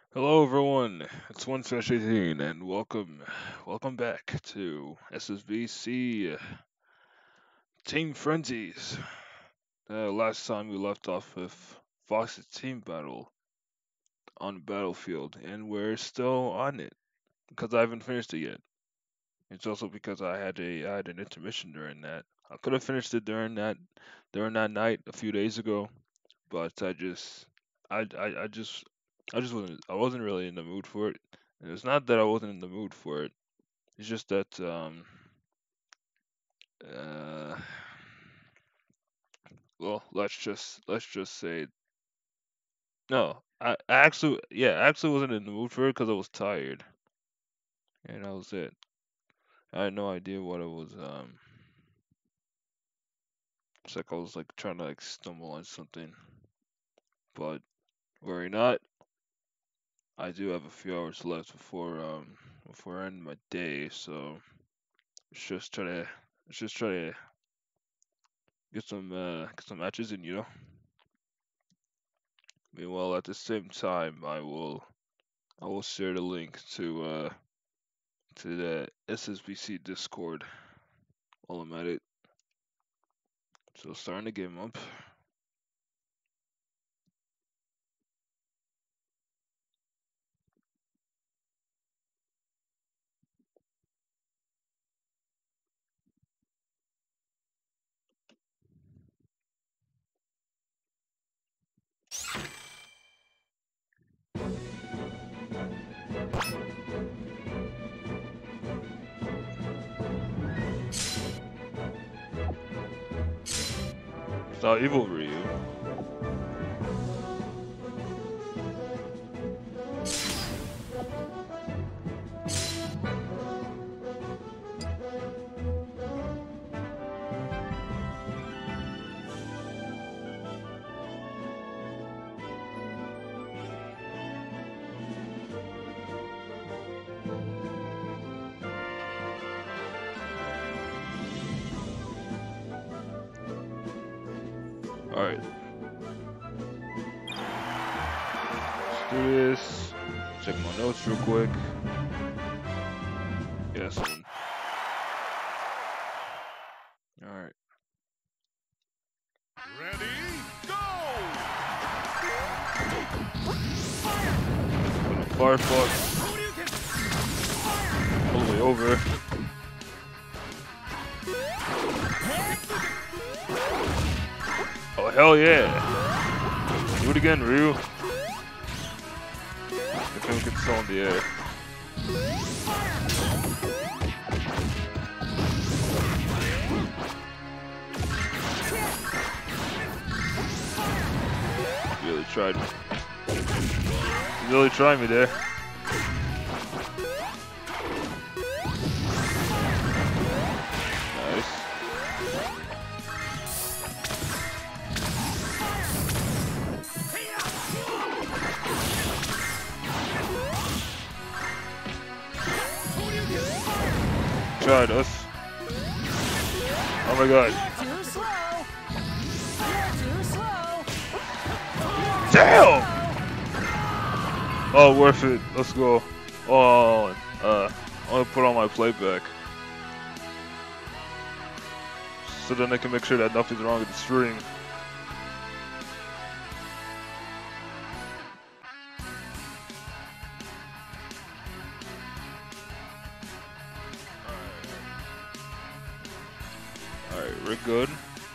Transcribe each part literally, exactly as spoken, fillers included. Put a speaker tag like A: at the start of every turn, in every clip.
A: Hello everyone, it's one eighteen and welcome welcome back to S S B C Team Frenzies. Uh, last time we left off with Fox's team battle on the battlefield and we're still on it because I haven't finished it yet. It's also because I had a I had an intermission during that. I could have finished it during that during that night a few days ago, but I just I I, I just I just wasn't I wasn't really in the mood for it. And it's not that I wasn't in the mood for it. It's just that um uh well let's just let's just say no. I, I actually yeah I actually wasn't in the mood for it because I was tired and that was it. I had no idea what it was. Um, it's like I was like trying to like stumble on something, but worry not. I do have a few hours left before um before I end my day, so let's just try to let's just try to get some uh get some matches in, you know. Meanwhile, at the same time, I will I will share the link to uh to the S S B C Discord while I'm at it. So starting the game up. It's not evil Ryu. Alright, let's do this. Check my notes real quick. Yes. Alright.
B: Ready, go!
A: Firefox all the way over. Oh hell yeah! Do it again, Ryu. If we can still in the air. Really tried me. You really tried me there. Nice. Tried us. Oh my god.
C: Too slow. You're too slow.
A: Damn! Oh, worth it. Let's go. Oh, uh, I'm gonna put on my playback. So then I can make sure that nothing's wrong with the stream. Alright, we're good.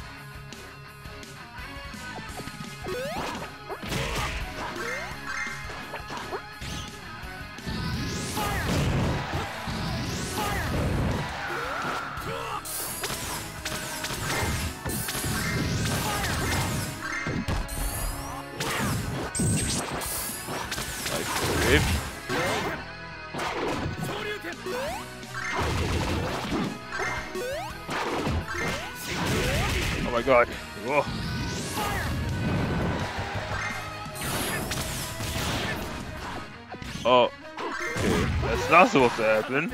A: Nice escape. Oh my god. Whoa. Oh, okay. That's not supposed to happen.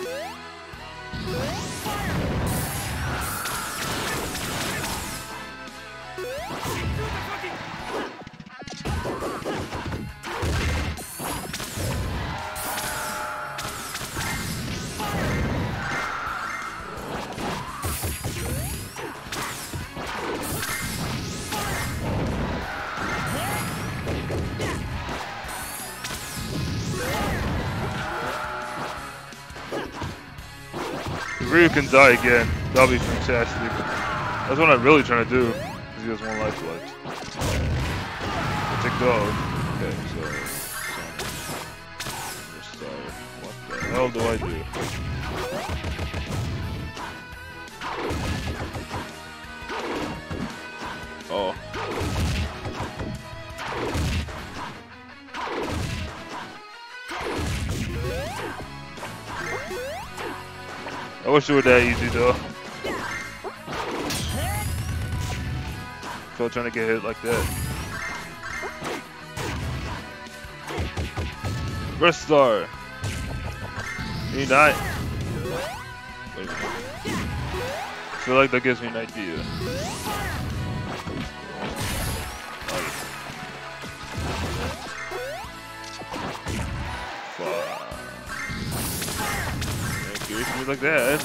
A: If Ryu can die again, that'll be fantastic. That's what I'm really trying to do, because he has one life left. Take dog. Okay, so... Restart. What the hell do I do? Oh. I wish it were that easy though. So trying to get hit like that. Restart. Need not. Wait a minute. I feel like that gives me an idea. Me like that.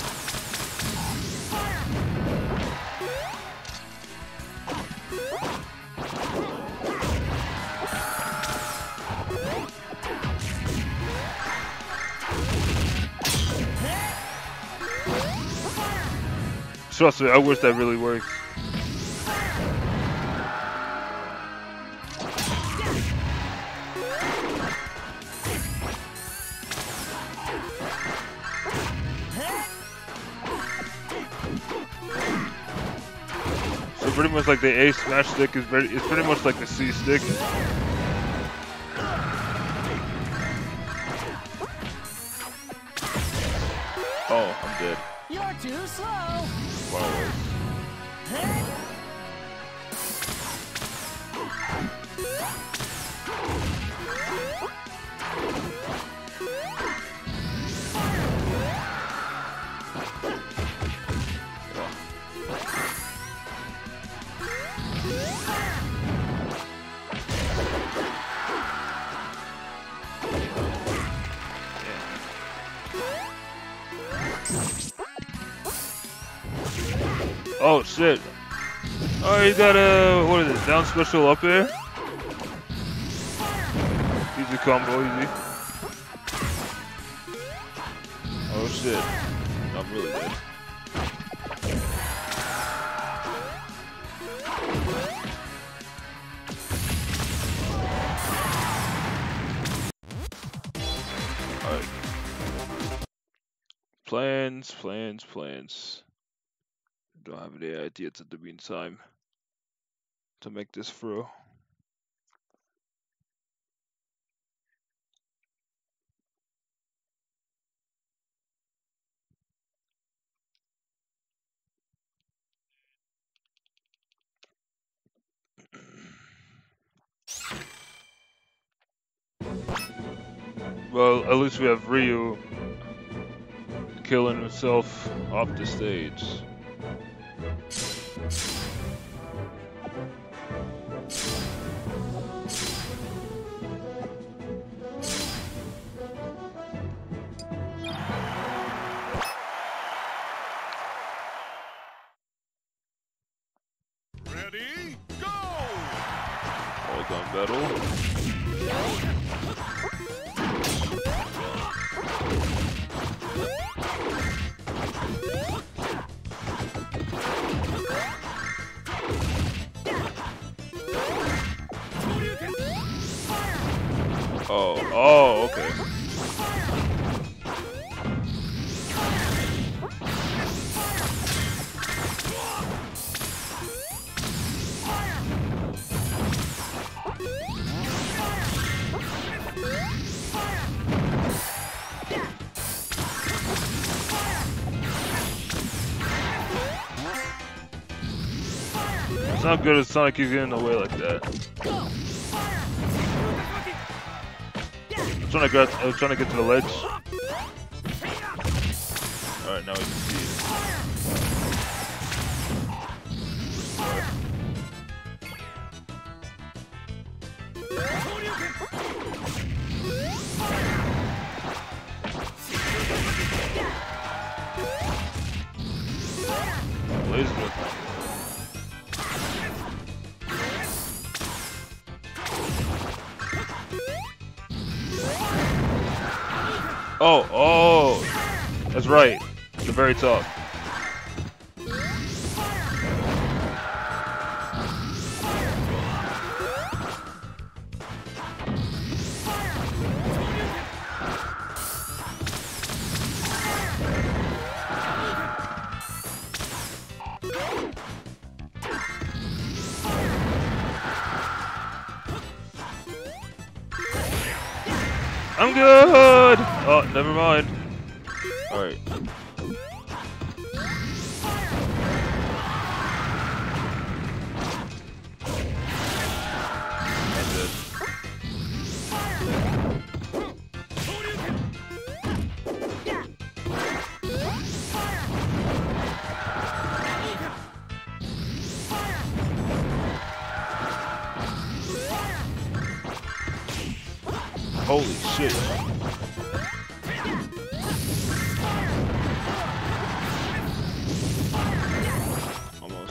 A: Trust me, I wish that really works. Pretty much like the A smash stick is very, it's pretty much like the C stick. Oh, I'm dead.
C: You're too slow.
A: Far away. Oh shit. Oh, you got a, what is it, down special up there? Easy combo, easy. Oh shit. I'm really dead. Alright. Plans, plans, plans. Don't have any ideas at the meantime to make this through. Well, at least we have Ryu killing himself off the stage.
B: Ready, go!
A: All done battle. Oh, oh, okay. It's not good as Sonic keeps getting away like that. I'm trying to get, I was trying to get to the ledge. Alright, now we can see it. Laser whip. Oh, oh, that's right. The very top. I'm good! Oh, never mind. Alright. That's it. Holy shit. Almost.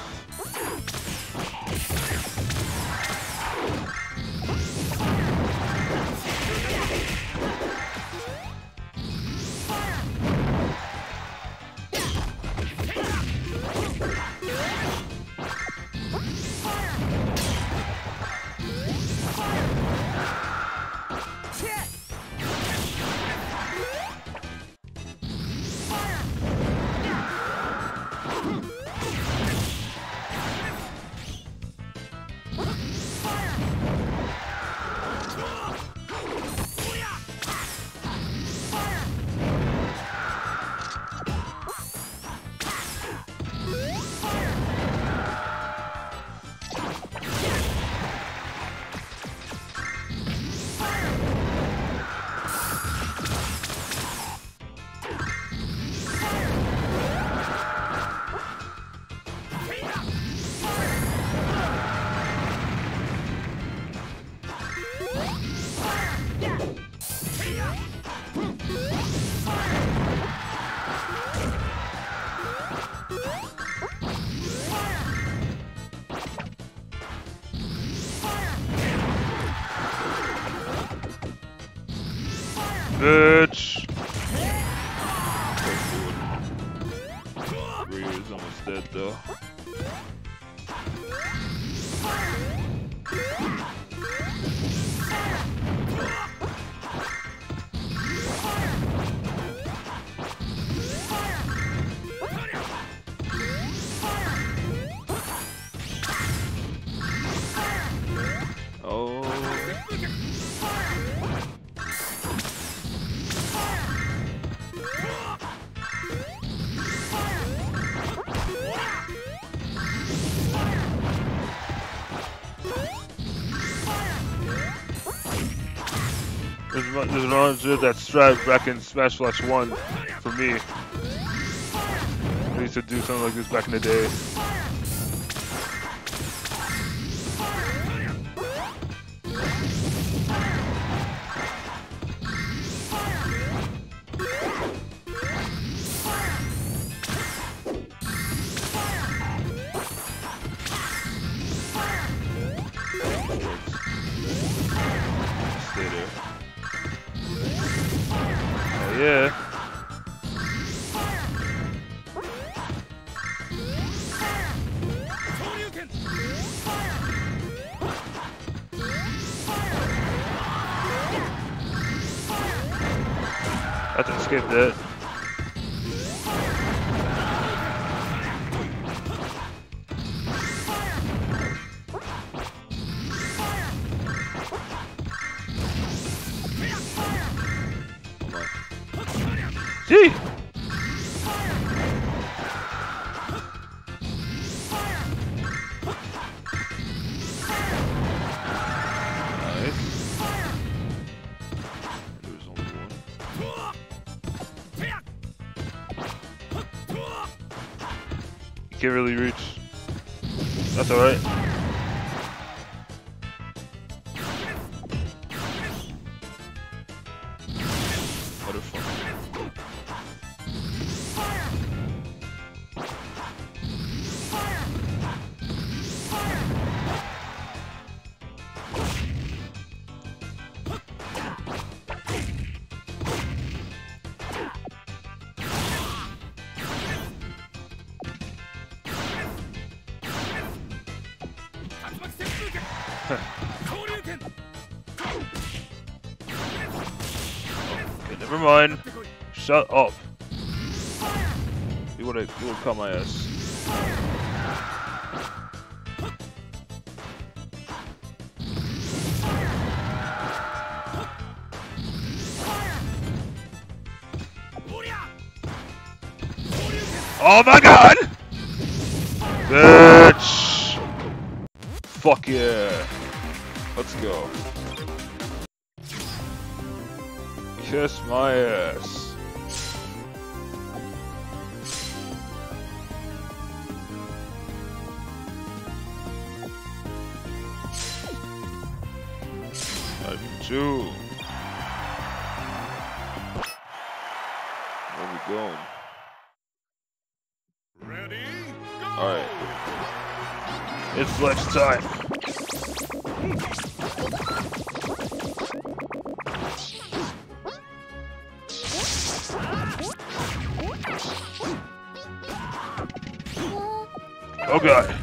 A: Bitch! Ryu's almost dead though. Oh. This reminds me of that strat back in Smash Flash one for me. I used to do something like this back in the day. Stay there. Oh yeah. I have to escape that. Gee! Nice. There's only one. can't really reach. That's alright. Motherfucker. Okay, never mind. Shut up. You would have you would cut my ass. Oh my god! Bitch! Fuck yeah. Let's go. Kiss my ass. Item two. Where we going?
C: Ready? Go!
A: Alright. It's flex time. Oh god.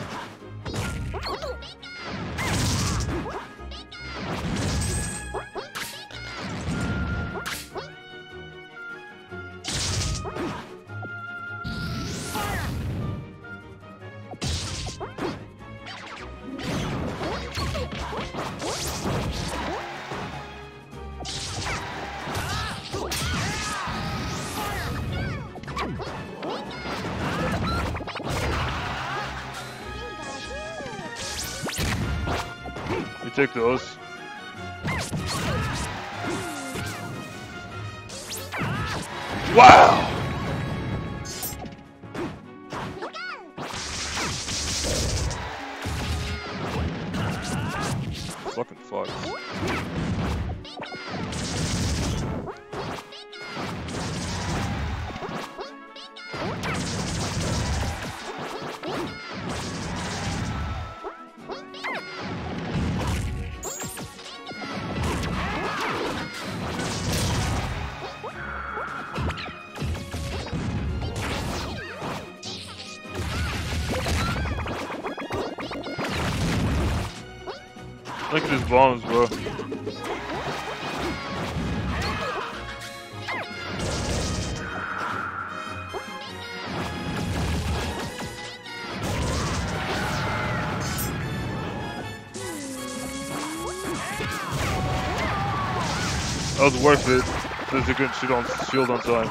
A: We take those. Wow! Fucking fuck. Look at his bombs, bro. That was worth it. Because they couldn't shoot on shield on time.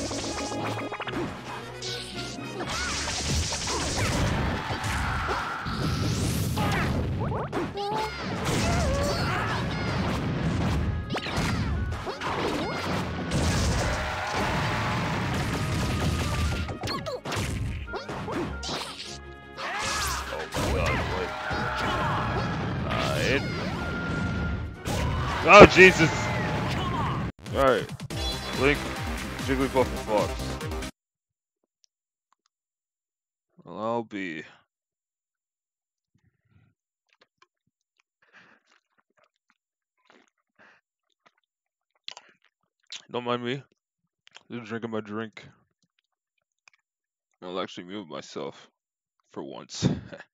A: Oh Jesus! Alright. Link, Jigglypuff, and Fox. Well, I'll be. Don't mind me. Just drinking my drink. I'll actually mute myself. For once.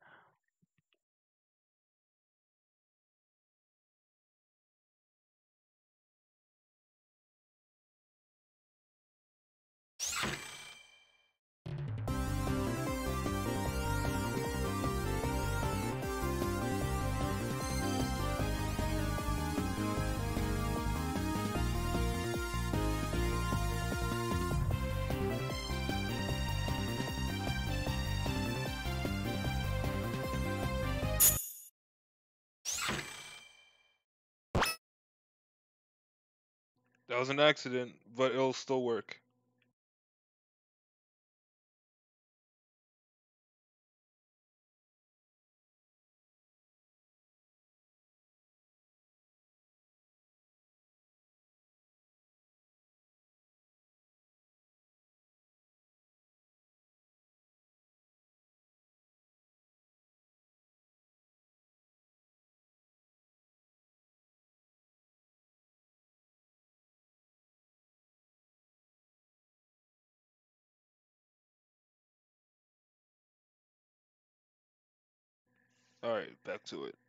A: That was an accident, but it'll still work. Alright, back to it.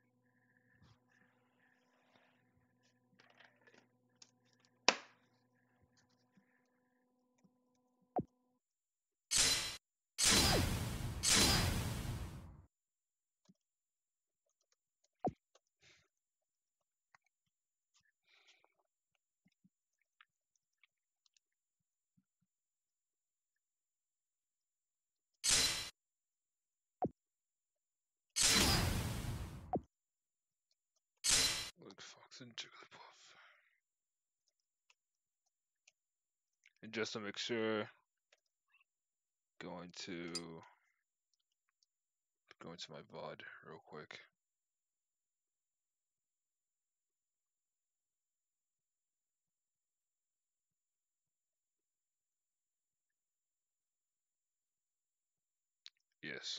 A: Like Fox and Jigglypuff. And just to make sure, going to going to my V O D real quick. Yes.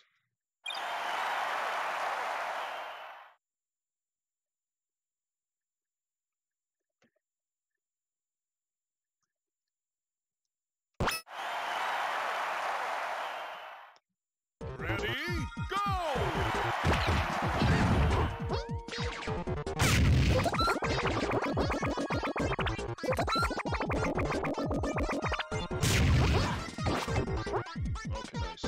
C: Ready, go!
A: Okay, nice.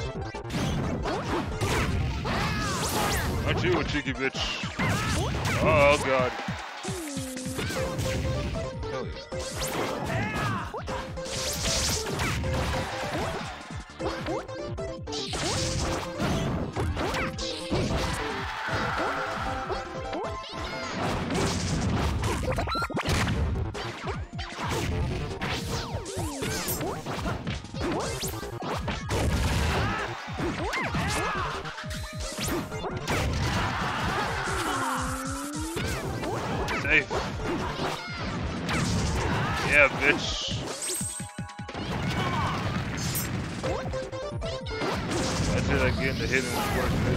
A: Aren't you a cheeky bitch? Oh god. Hell yeah. Safe. Yeah, bitch. That's it again, the hidden is worth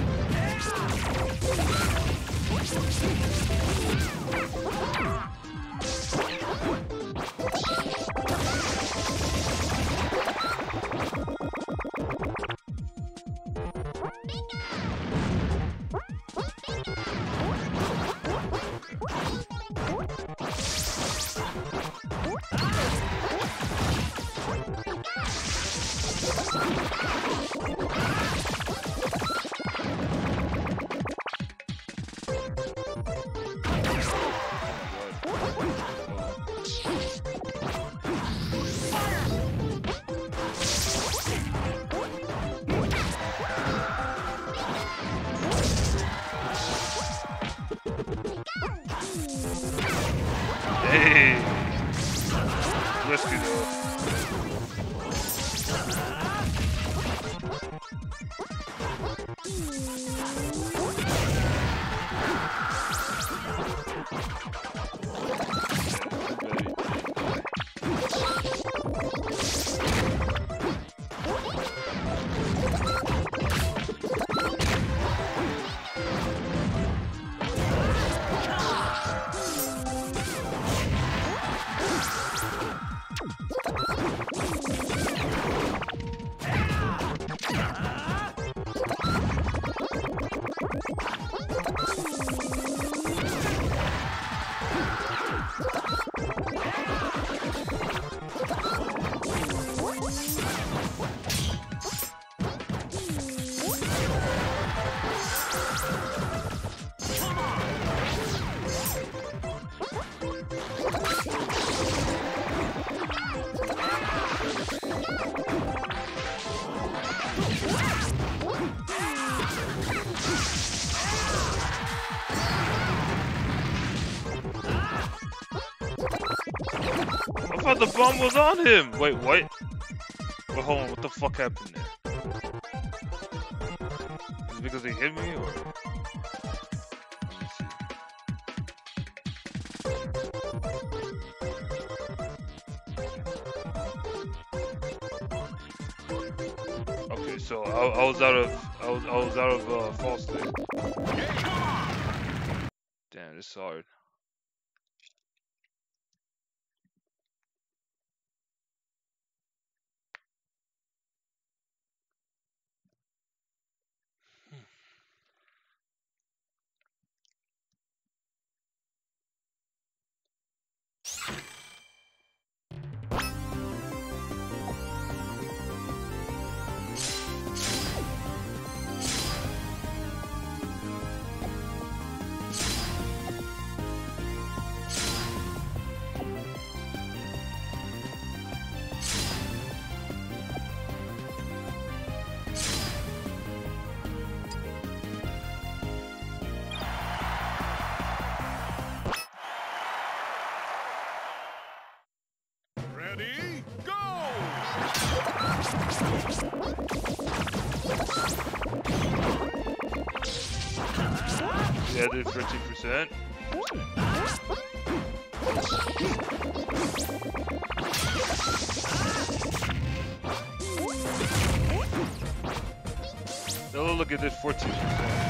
A: Hey! Risky though. I thought the bomb was on him! Wait, what? Well, hold on, what the fuck happened there? Is it because he hit me, or...? Let me see. Okay, so I, I was out of... I was, I was out of, uh, false state. Damn, this is hard. did fifteen percent. Oh, look at this, fourteen percent.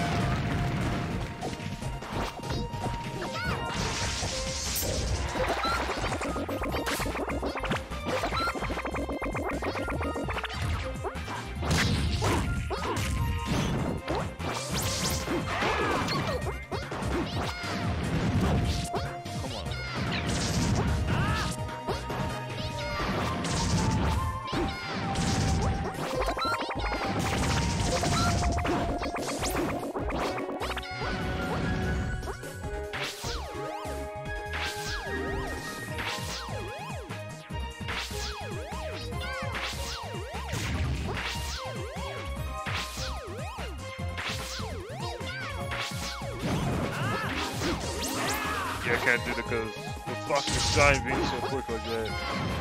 A: Yeah, I can't do that because the fucking sign being so quick like that.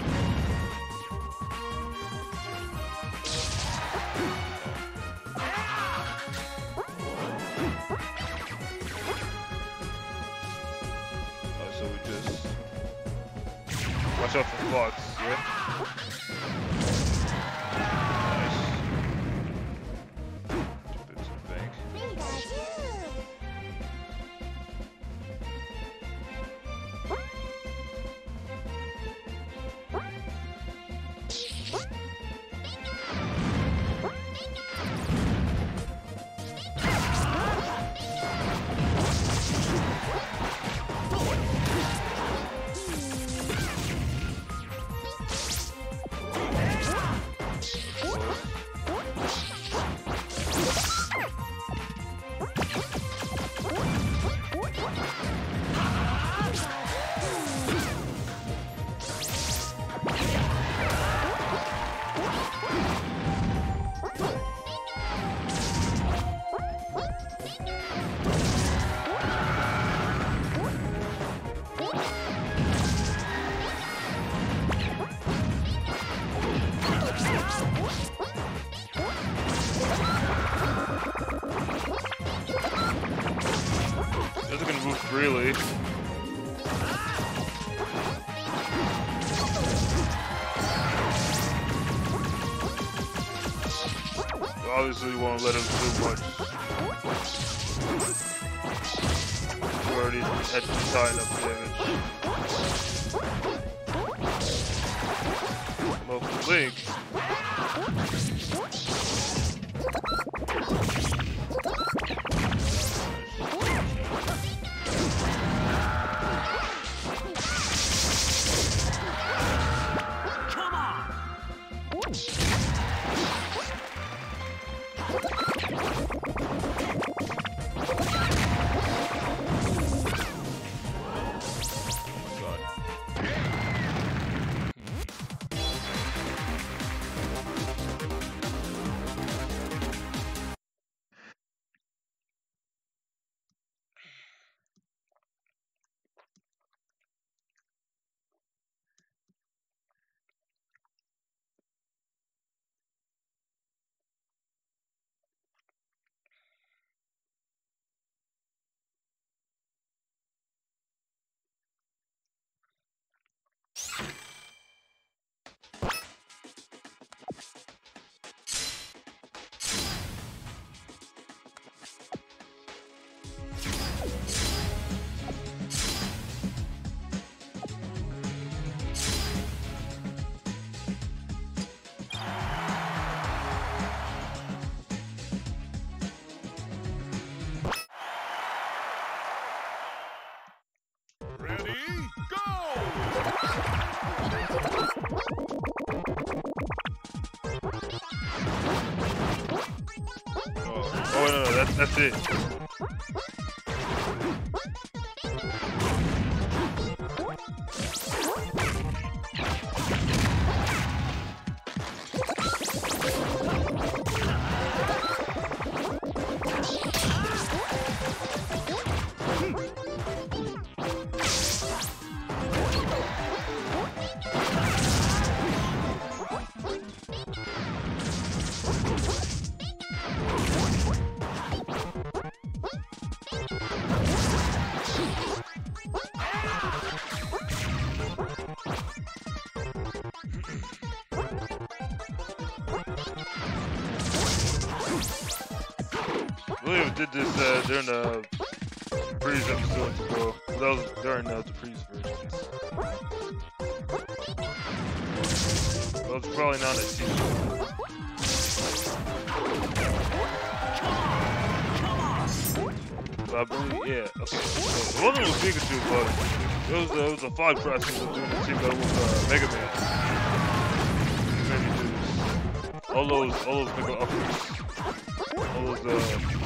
A: Oh, so we just watch out for blocks, yeah? Nice. Jump into the bank. This is gonna move freely. Obviously, you won't let him do much. You already had to tie enough damage. Local Link. Oh, no, no, that's, that's it. William did this uh, during the Freeze episode ago. That was during uh, the Freeze version. Well, it's probably not a team. But I believe, yeah, okay. So, it wasn't with Pikachu, but it was, uh, it was a Fog Crash that was doing the team battle with uh, Mega Man. Maybe dudes. All those, all those Mega uppers. All those, uh,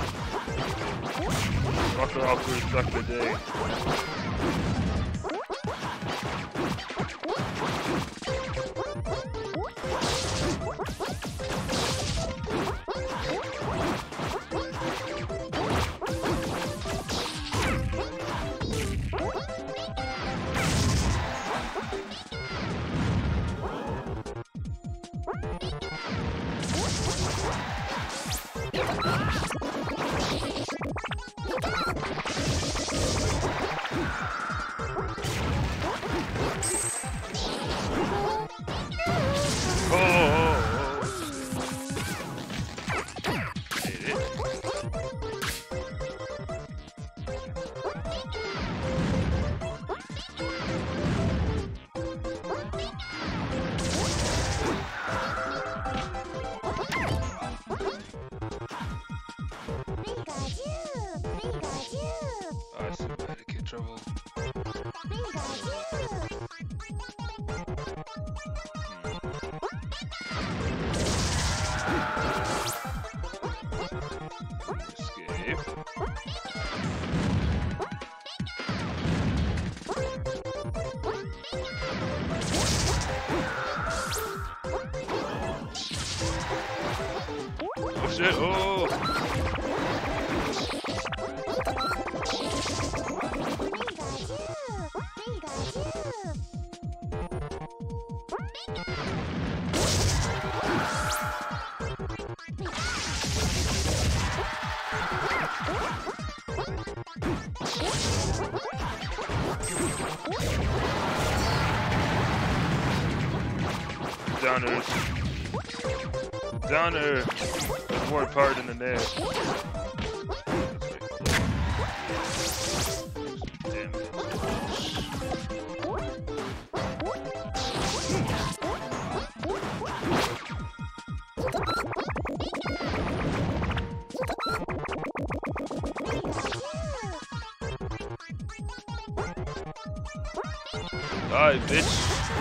A: rocker uppers back in the day. Shit, oh! Downers. Downer. More part in the net. Damn it. Alright, bitch.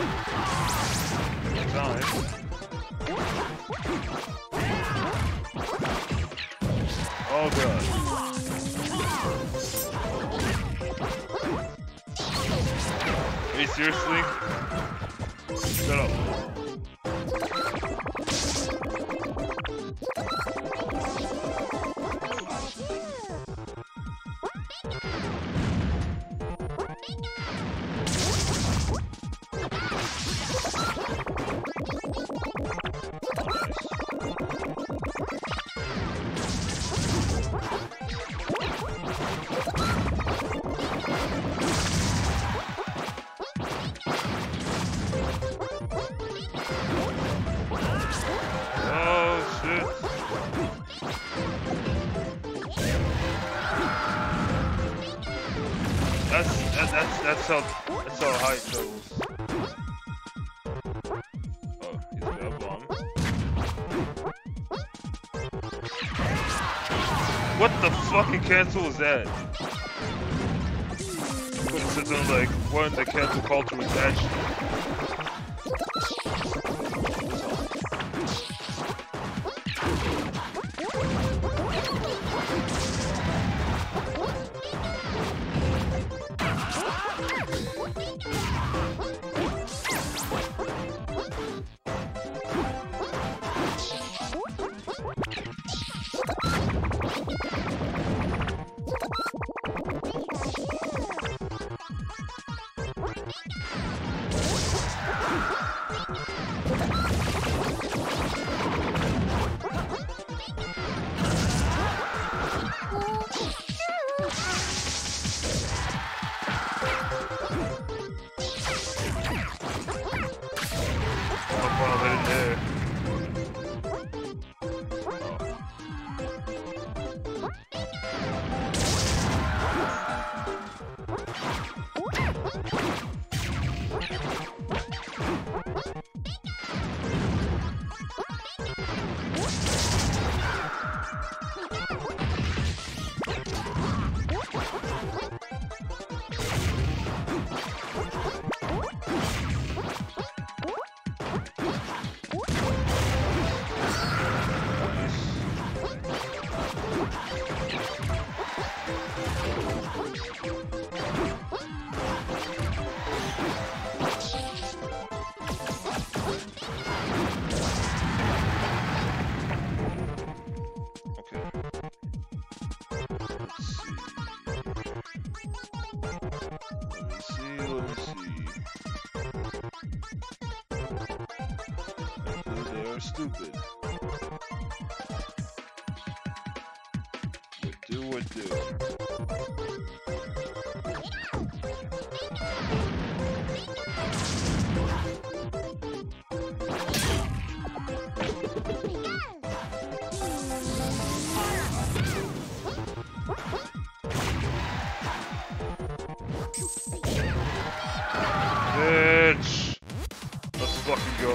A: Time. Oh god. Are you seriously? Shut up. That's that, that's that's how that's how high it goes. Oh, he's got a bomb. What the fucking cancel is that? But it says on like when the cancel culture was actually. stupid. What do what do? Bitch! Let's fucking go.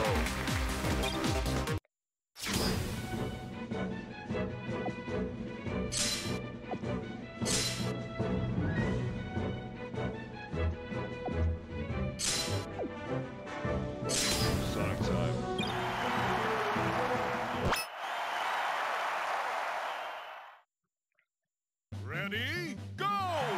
A: Sonic time.
B: Ready, go!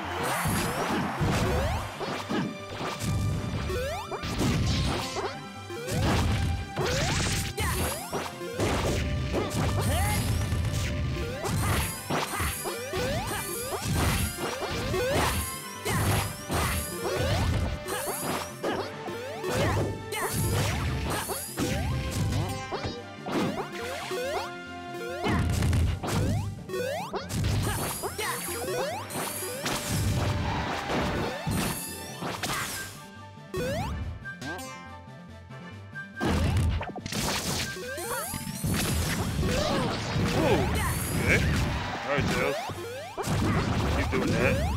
A: Okay. Alright, Tails. Keep doing that.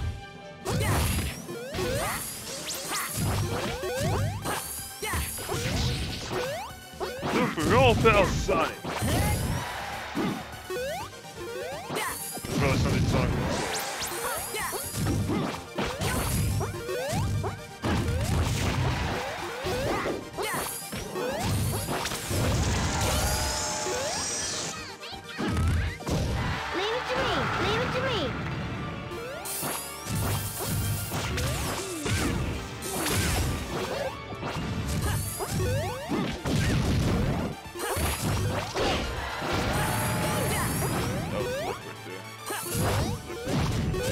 A: Super roll pal Sonic. That's probably something Sonic would say.
C: Leave it to me. Leave it to me.
A: That was a look right there.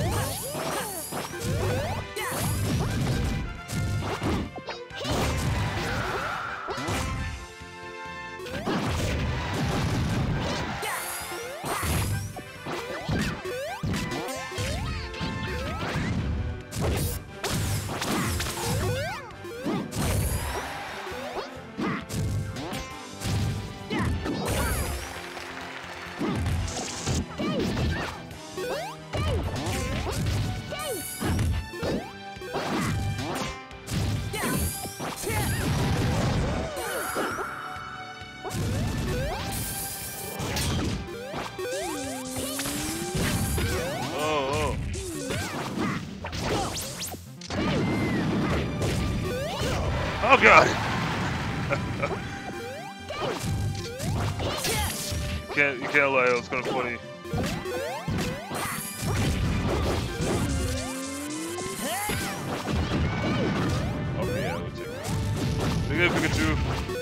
A: Oh, oh. Oh god! you can't, you can't lie, it was kind of funny. Okay, yeah, we'll take that. Look at Pikachu.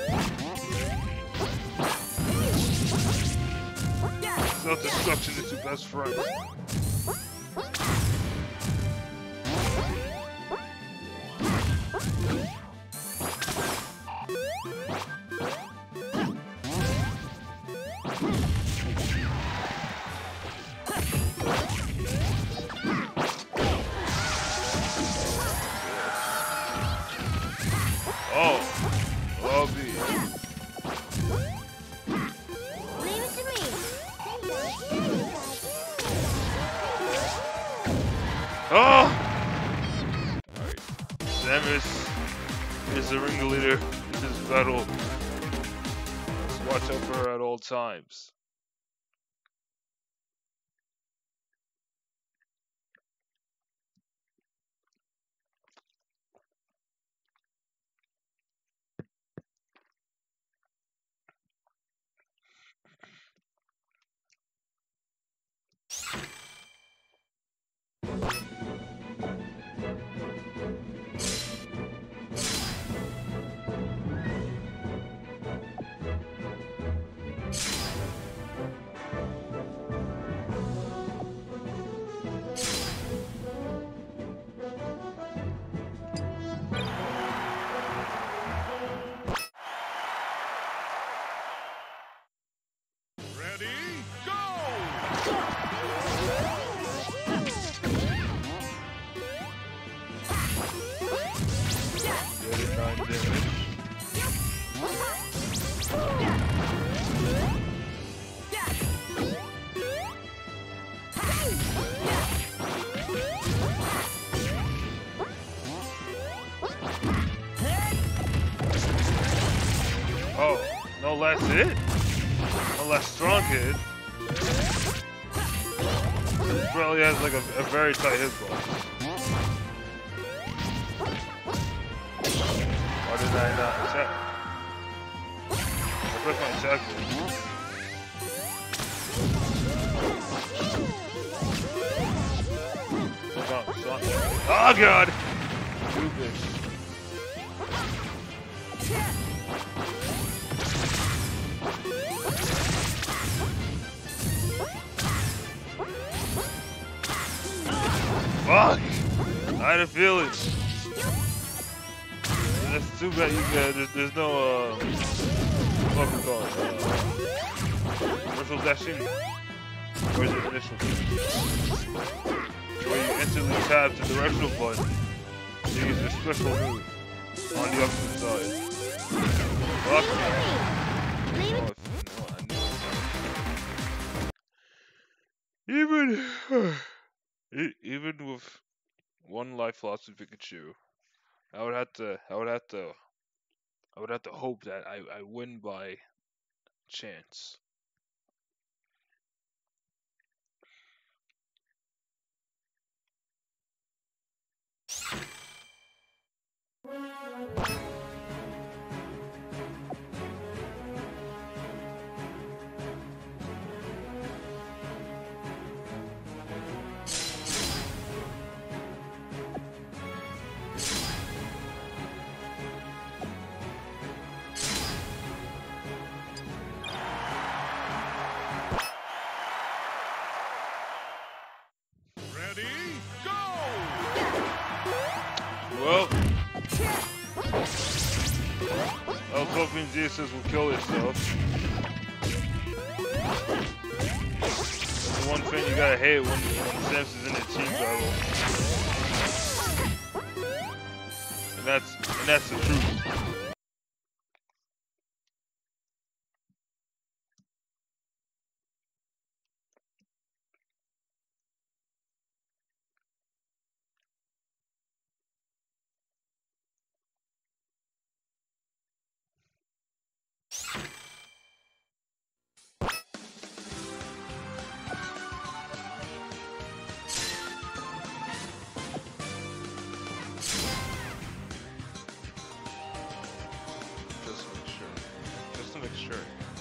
A: Self-destruction is your best friend. Oh, lobby.
C: Leave it to me.
A: Oh! Alright. Samus is the ringleader in this battle. Let's watch out for her at all times. nine damage. Oh, no last hit? No last strong hit? This probably has like a, a very tight hitbox. Why did I not attack? I pressed my attack button. Stop, stop. Oh god! Stupid. Fuck! I had a feeling. That's too bad you got, there's, there's no, uh, what's it called? Uh, virtual dashing? Where's your initial? Where you instantly tap the directional button to use your special move on the opposite side. Fuck me. Oh, I knew it. Even, even with one life lost in Pikachu, I would have to, I would have to, I would have to hope that I, I win by chance.
B: Ready, go!
A: Well, I was hoping Jesus will kill himself. That's the one thing you gotta hate when, when Samson's in a team battle. And that's, and that's the truth. Just to make sure. Just to make sure.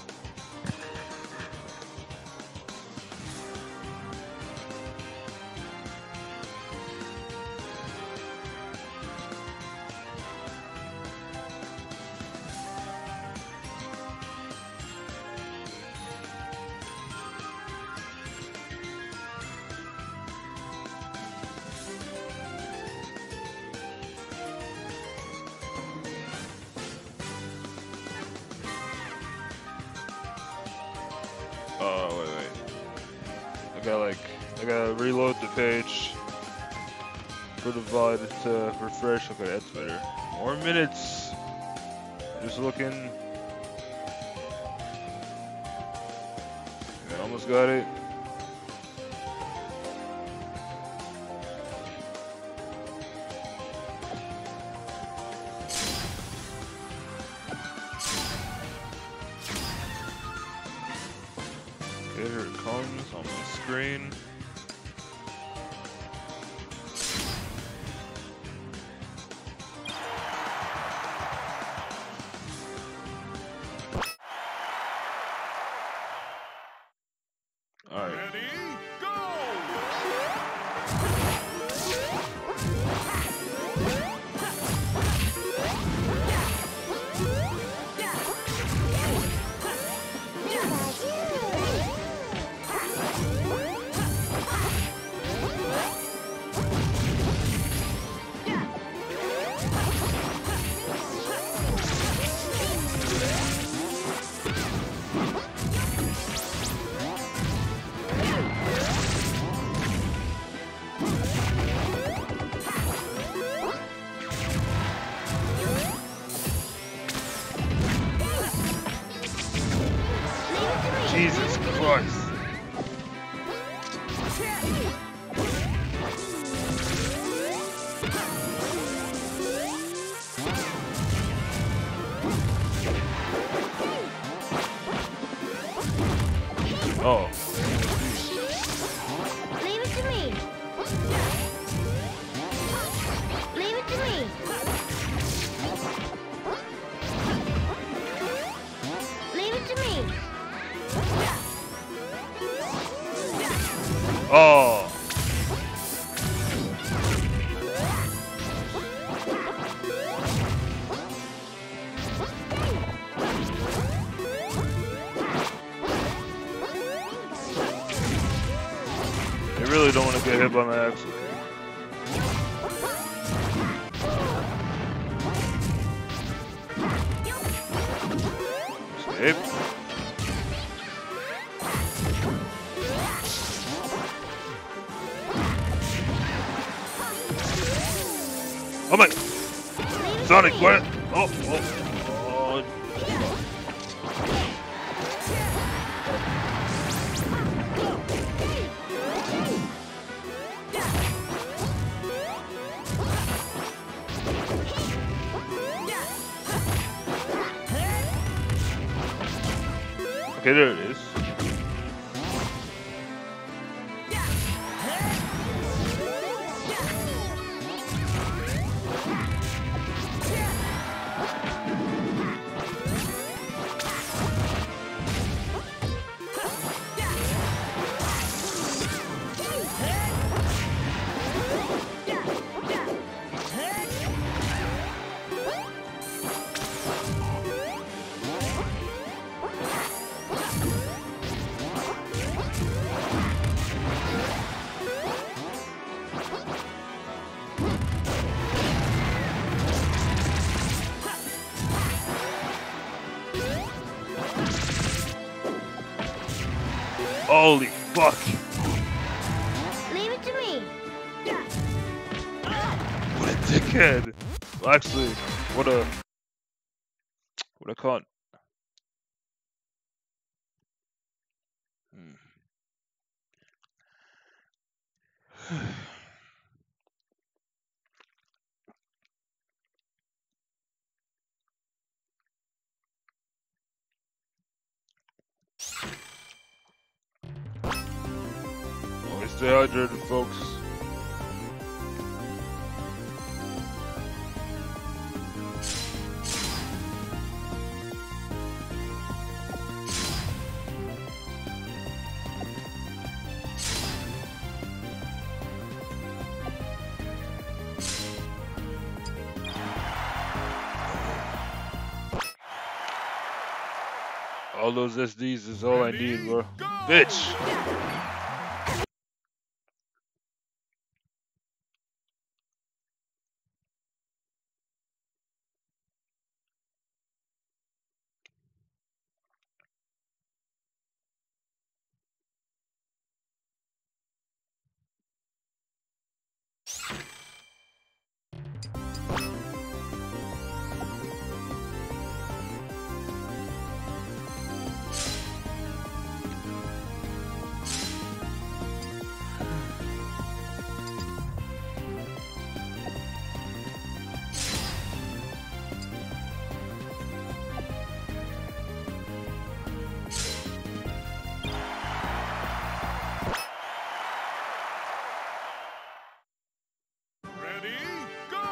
A: Oh, wait, wait. I gotta like, I gotta reload the page for the V O D to refresh. Okay, that's better. More minutes. Just looking. I almost got it. Okay, here it comes on my screen. Alright.
B: Ready, go!
A: Jesus Christ. Oh.
C: Leave it to me. Leave it to me. Leave it to me.
A: Oh. I really don't want to get hit by my axle kick. Escape. Oh my! Sonic, what? Oh, oh, oh. Okay, there it is. Holy fuck!
C: Leave it to me.
A: What a dickhead! Well, actually, what a what a cunt. Hmm. Always stay hydrated, folks. All those S Ds is all I need, bro. Bitch!
B: Ready, go!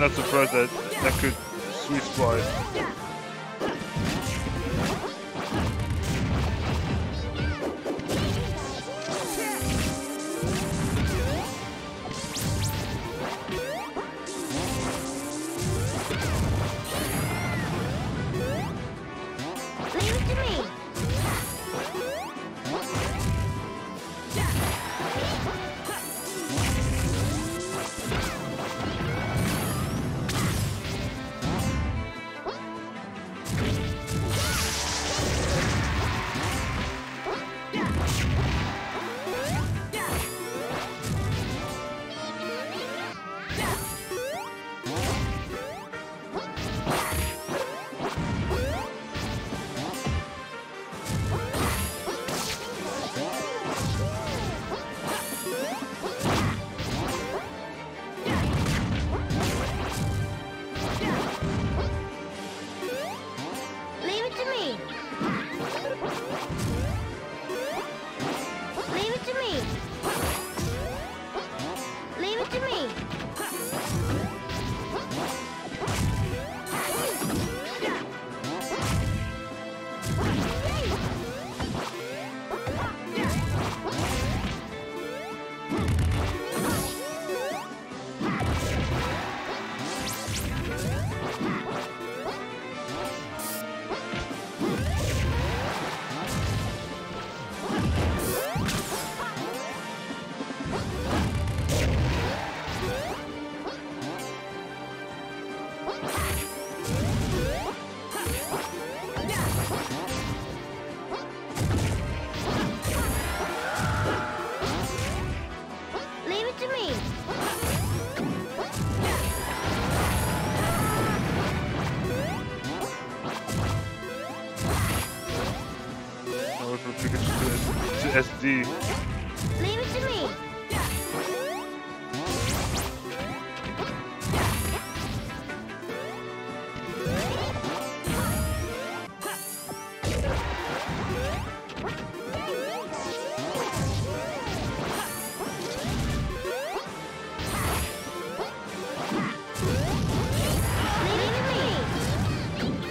A: not surprised that that could sweet spot it.
C: Leave it to me. Leave it to me. Leave it to me. Leave it to me. Leave it to me.
A: I went from Pikachu to, to S D.
C: Leave it to me. Leave it to me.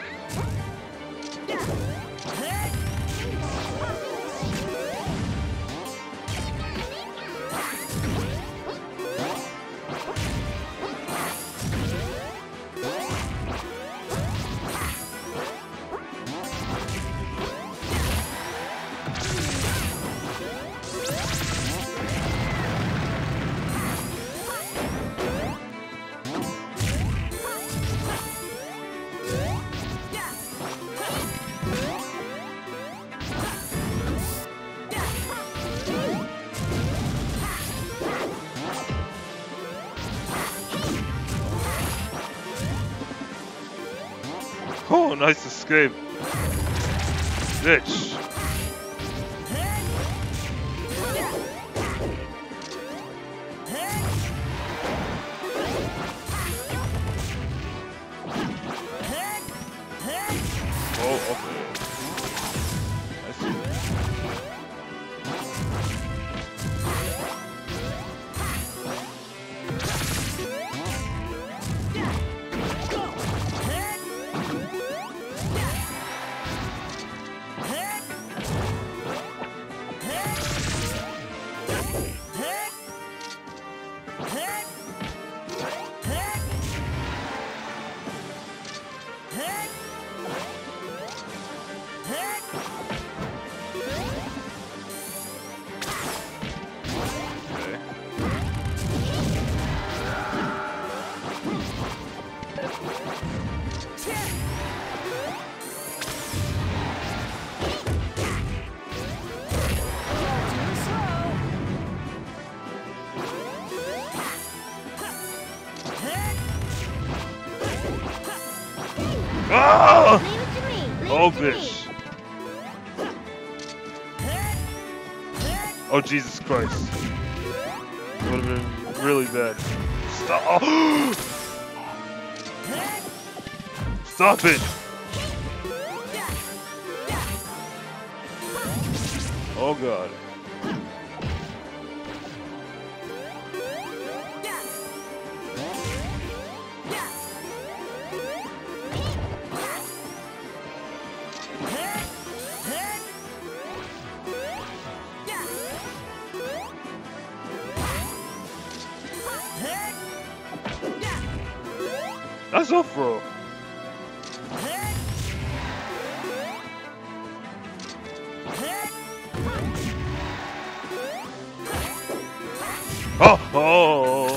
A: Oh, nice escape. Bitch. Oh, okay. I see. Ah!
C: Leave it to me. Leave
A: Oh,
C: it to me.
A: bitch. Oh, Jesus Christ. That would have been really bad. Stop. Oh. Stop it. Oh, God. That's up, bro. Oh, oh.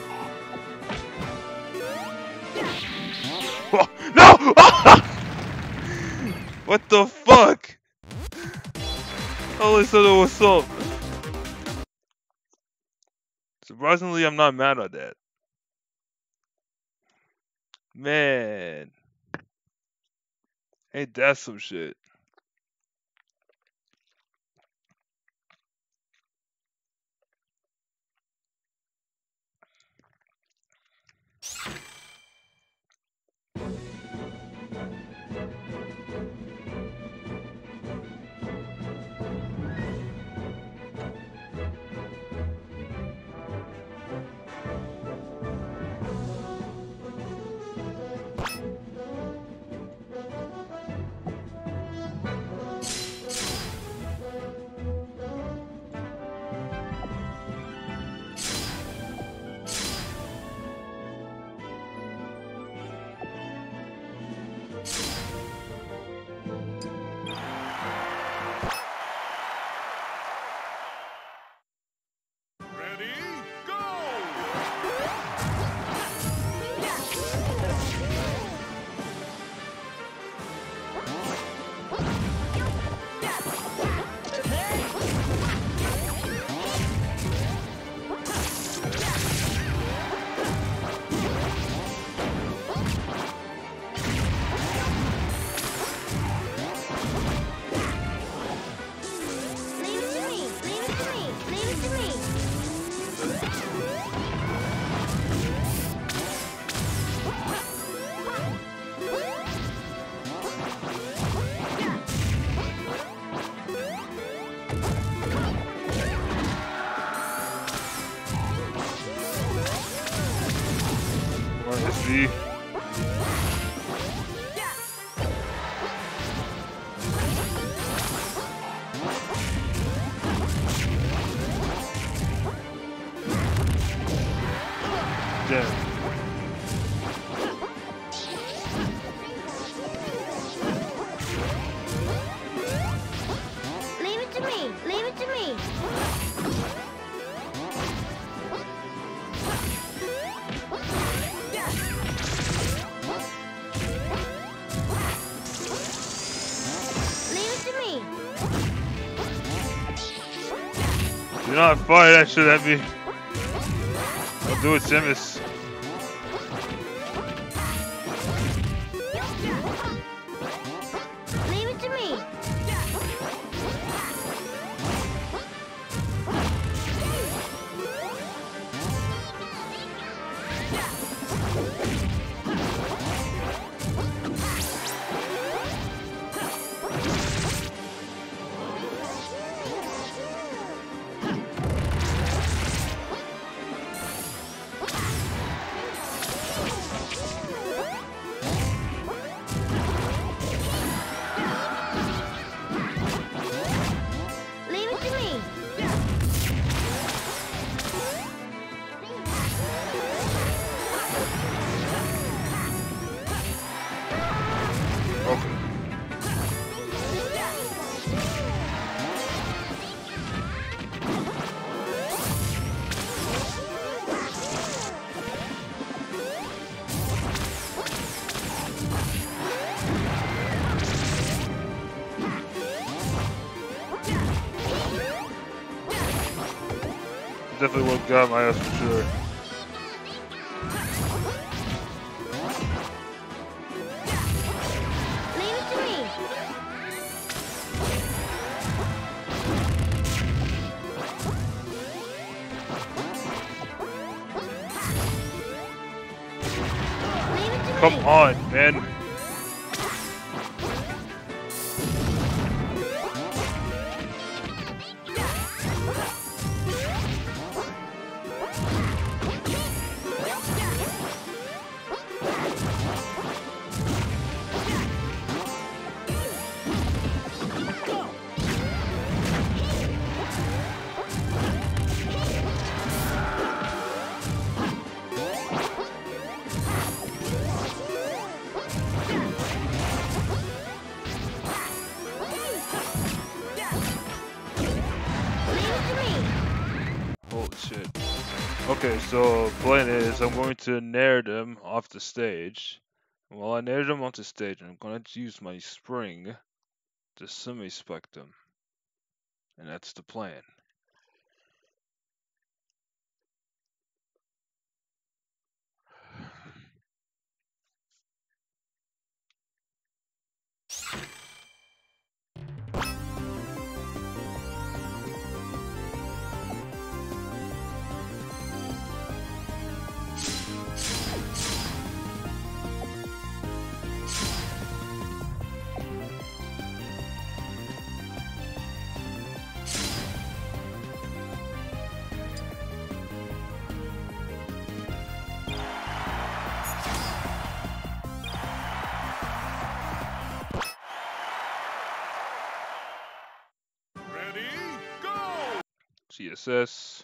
A: Oh, no! What the fuck? I only said it was up. Surprisingly, I'm not mad at that. Man. Ain't that some shit?
B: Ready, go!
C: Leave it to me. Leave it to me. Leave it to me.
A: Wanna see? Damn.
C: Leave it to me. Leave it to me. Leave it to me.
A: Do not fire that shit at me. Don't do it, Samus.
C: Leave it to me. Leave it to me.
A: Okay. Definitely would have got my ass for sure.
C: Leave it to me. Leave it to
A: Come
C: me.
A: on, man. Okay, so plan is I'm going to nair them off the stage. And while I nair them off the stage, I'm going to use my spring to semi-spec them. And that's the plan.
B: Ready, go!
A: C S S.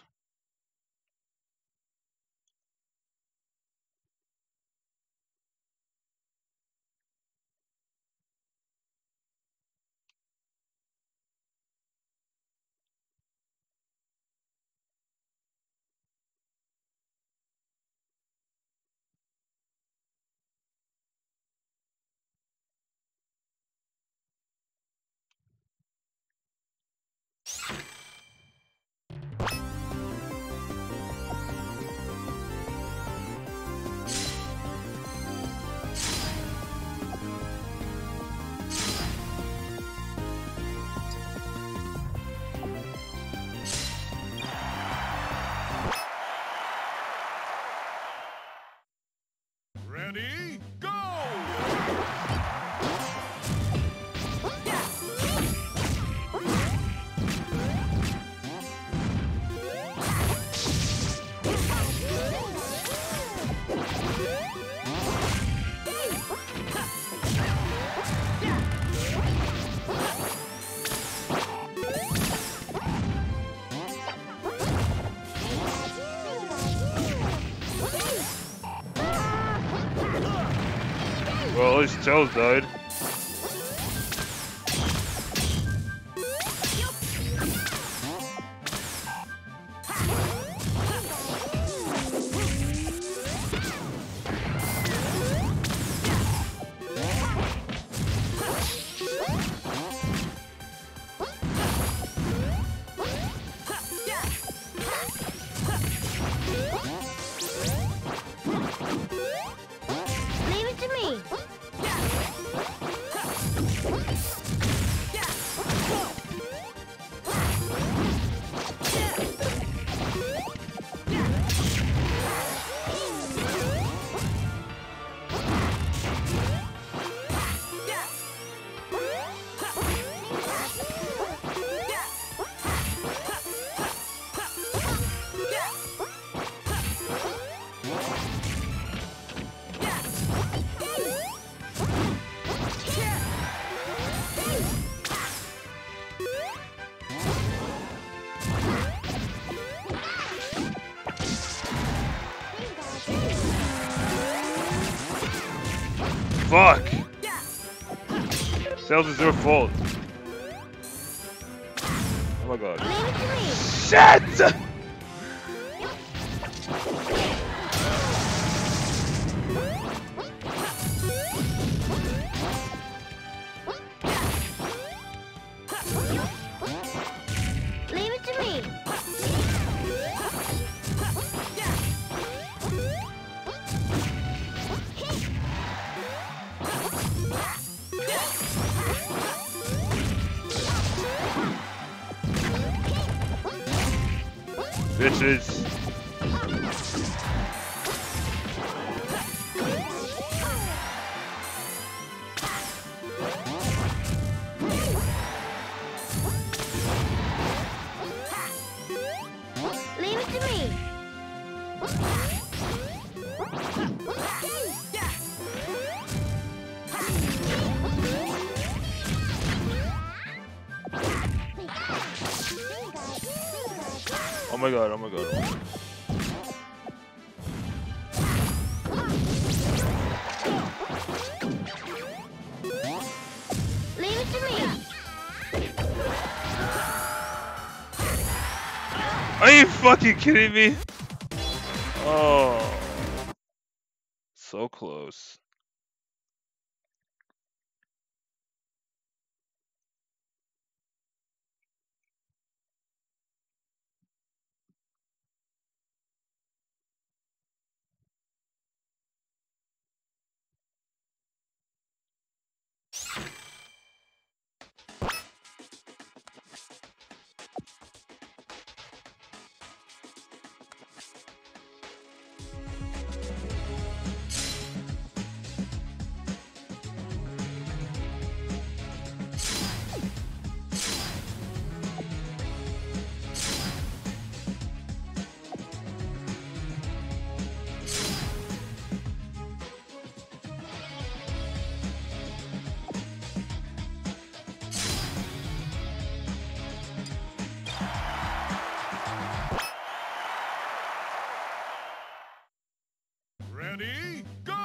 B: Ready, go!
A: Well, at least Tails died.
C: Leave it to me.
A: Fuck! Tails is your fault. Oh my god.
C: Leave it to me.
A: Shit!
C: Leave it to me.
A: Bitches.
C: Leave it to me.
A: Oh my god, oh my god. Oh my god.
C: Leave it to me.
A: Are you fucking kidding me? So close.
B: Ready, go!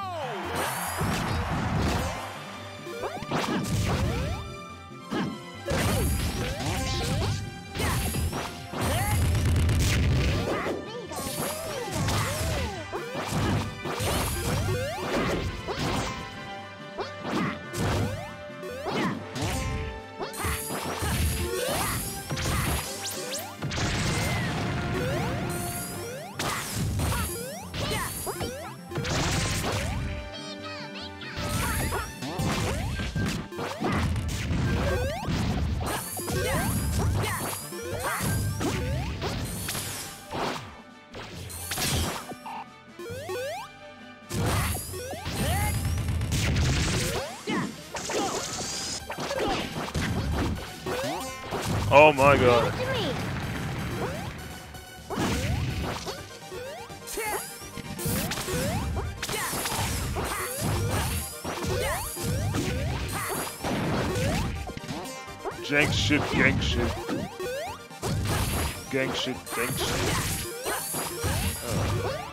A: Oh my god. Jank shit, gang shit. Gang shit, gang shit. Uh.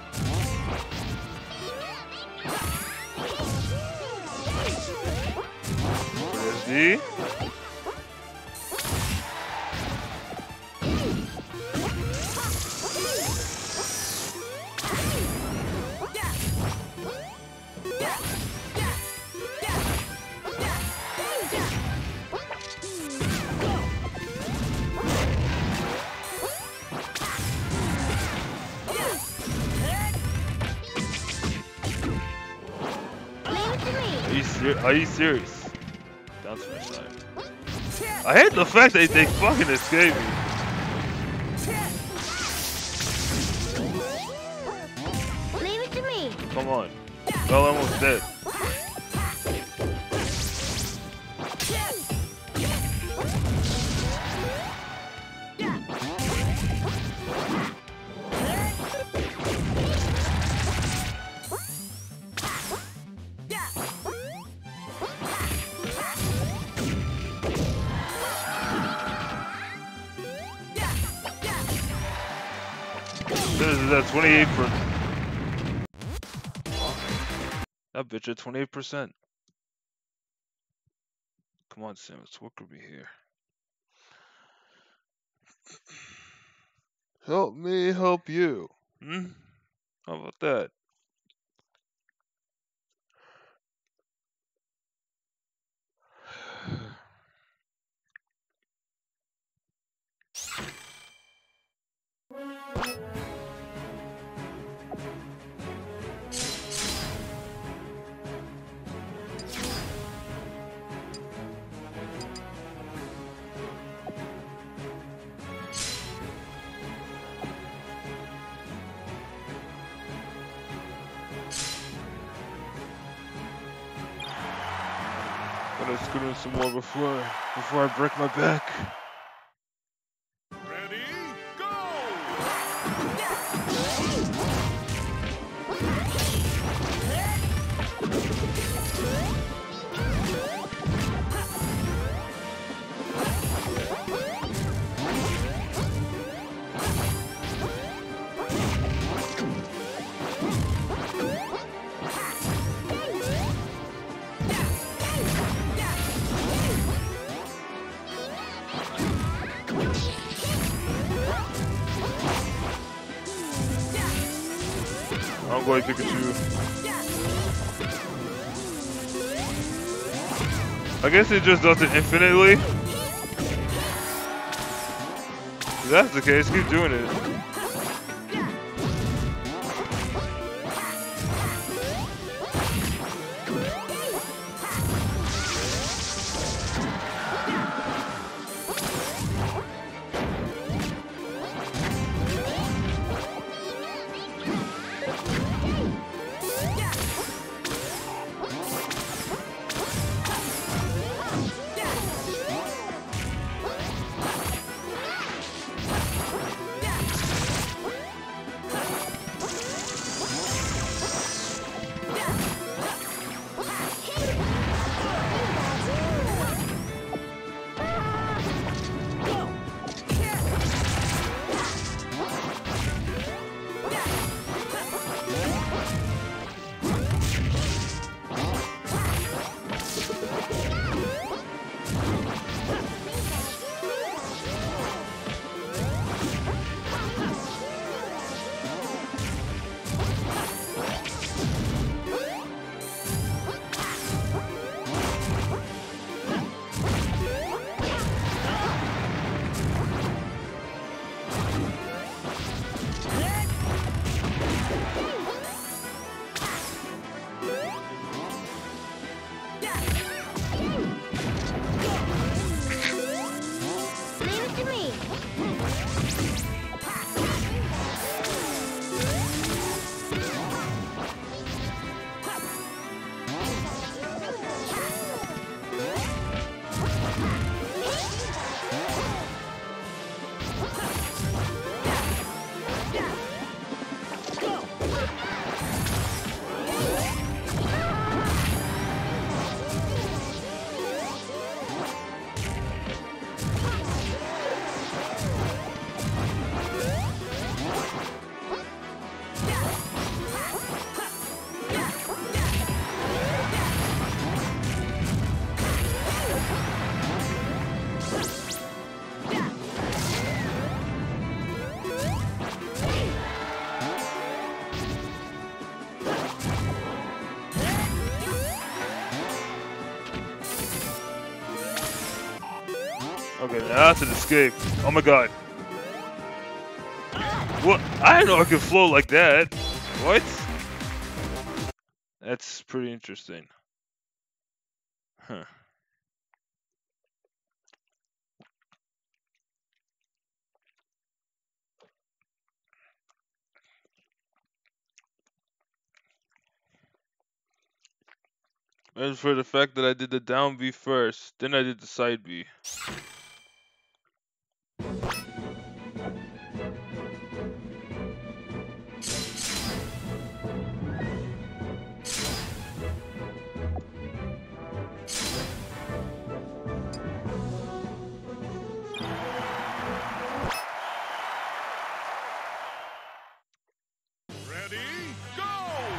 A: There's D. Are you, ser are you serious? Down to my side. I hate the fact that they fucking escape me.
C: Leave it to me.
A: Come on. Well, almost dead. This is at twenty-eight percent. That bitch at twenty-eight percent. Come on, Samus, what could be here? Help me help you. Hmm? How about that? Gotta scoot in some more before before I break my back.
B: Ready, go!
A: I'm going Pikachu. I guess it just does it infinitely. If that's the case, keep doing it. Okay, now that's an escape. Oh my god. What? I didn't know I could float like that. What? That's pretty interesting. Huh. As for the fact that I did the down B first, then I did the side B.
B: Ready, go!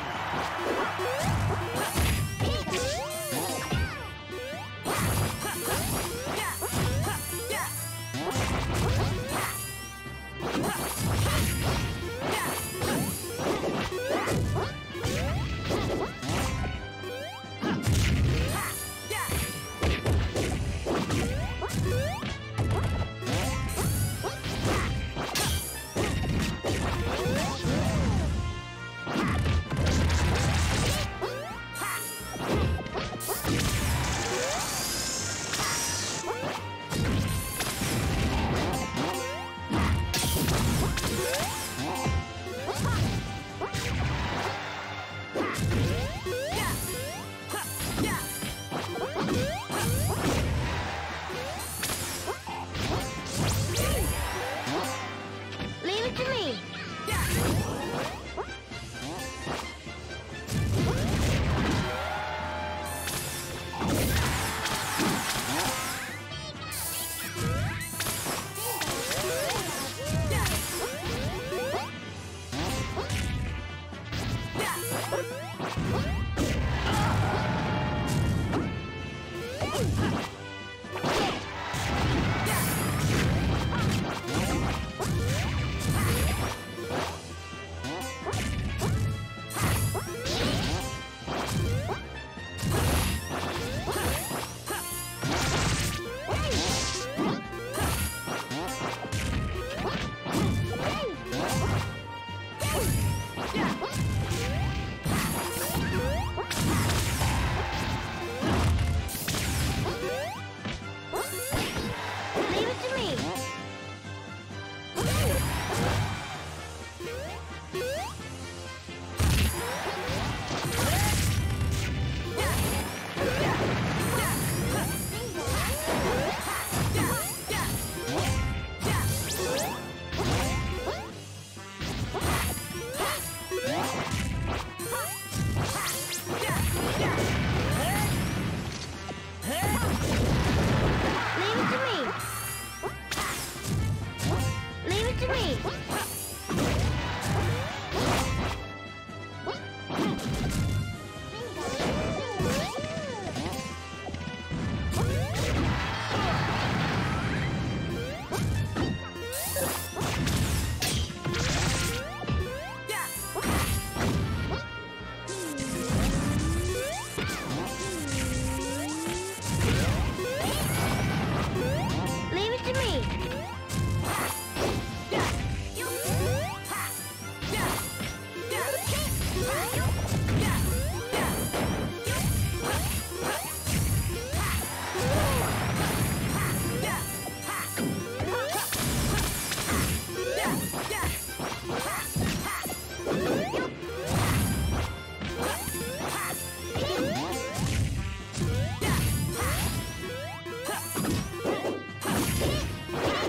C: Leave it to me.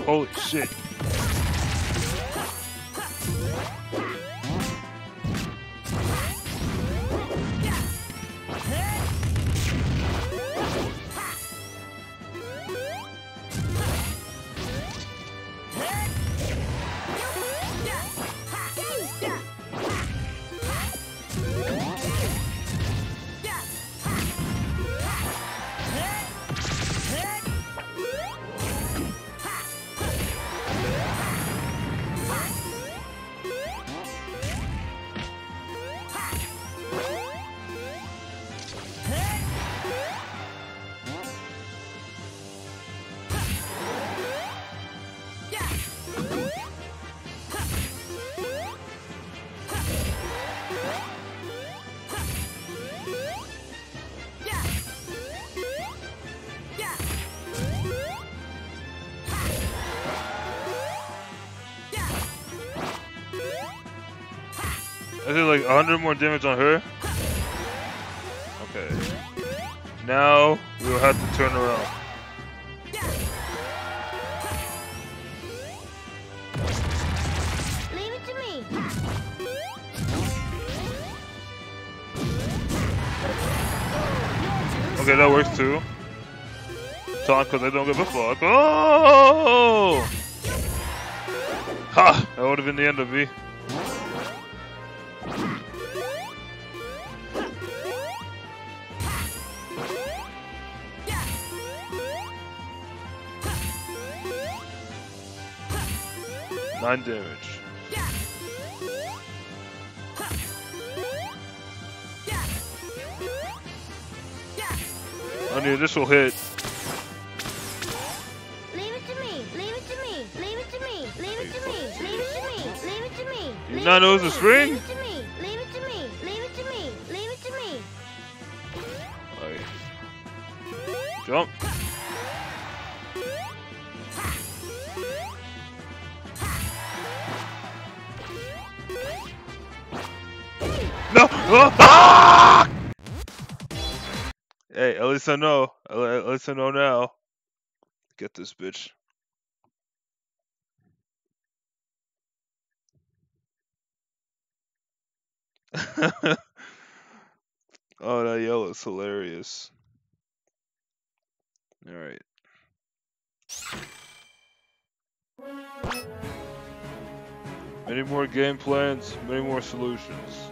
A: Holy shit. I did like one hundred more damage on her. Okay. Now we will have to turn around.
C: Leave it to me.
A: Okay, that works too. Taunt because I don't give a fuck. Oh! Ha! That would have been the end of me. Nine damage. I knew this will hit.
C: Leave it to me. Leave it to me. Leave it to me. Leave it to me. Leave it to me. Leave it to me.
A: Do you not know it's a string?
C: Leave it to me. Leave it to me. Leave it to me. Leave it to me.
A: Alright. Jump. No! Oh! Ah! Hey, at least I know. At least I know now. Get this bitch. Oh, that yellow is hilarious. Alright. Many more game plans, many more solutions.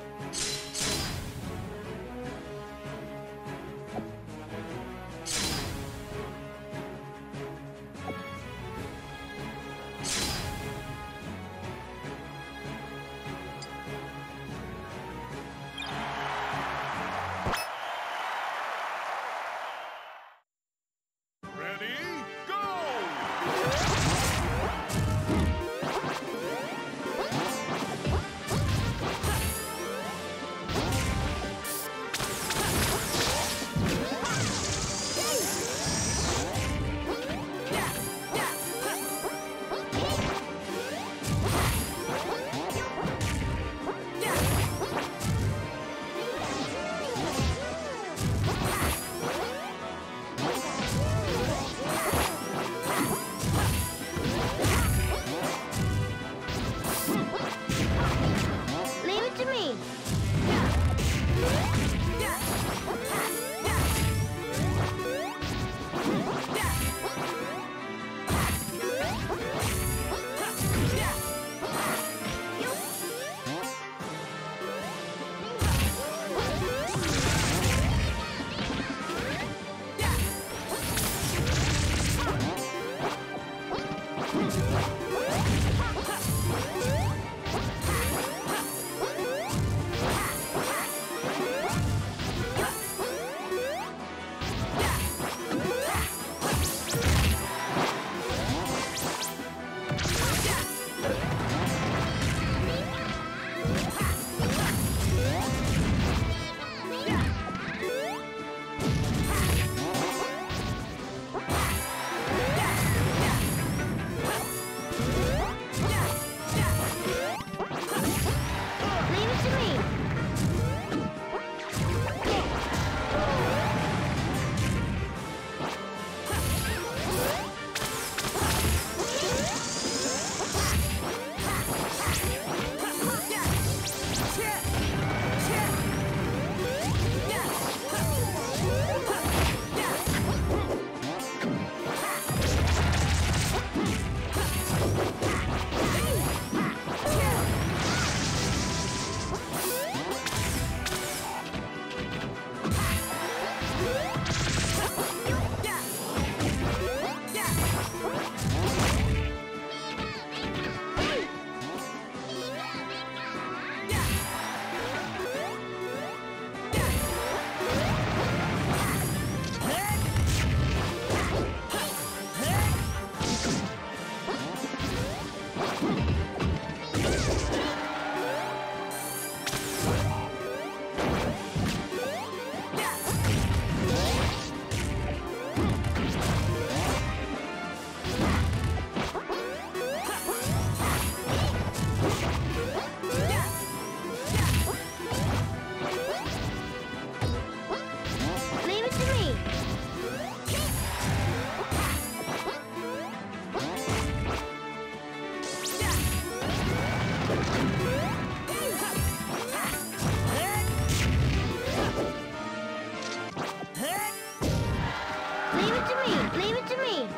B: Ready, go!
C: Leave it to me. Leave it to me. Leave it to me.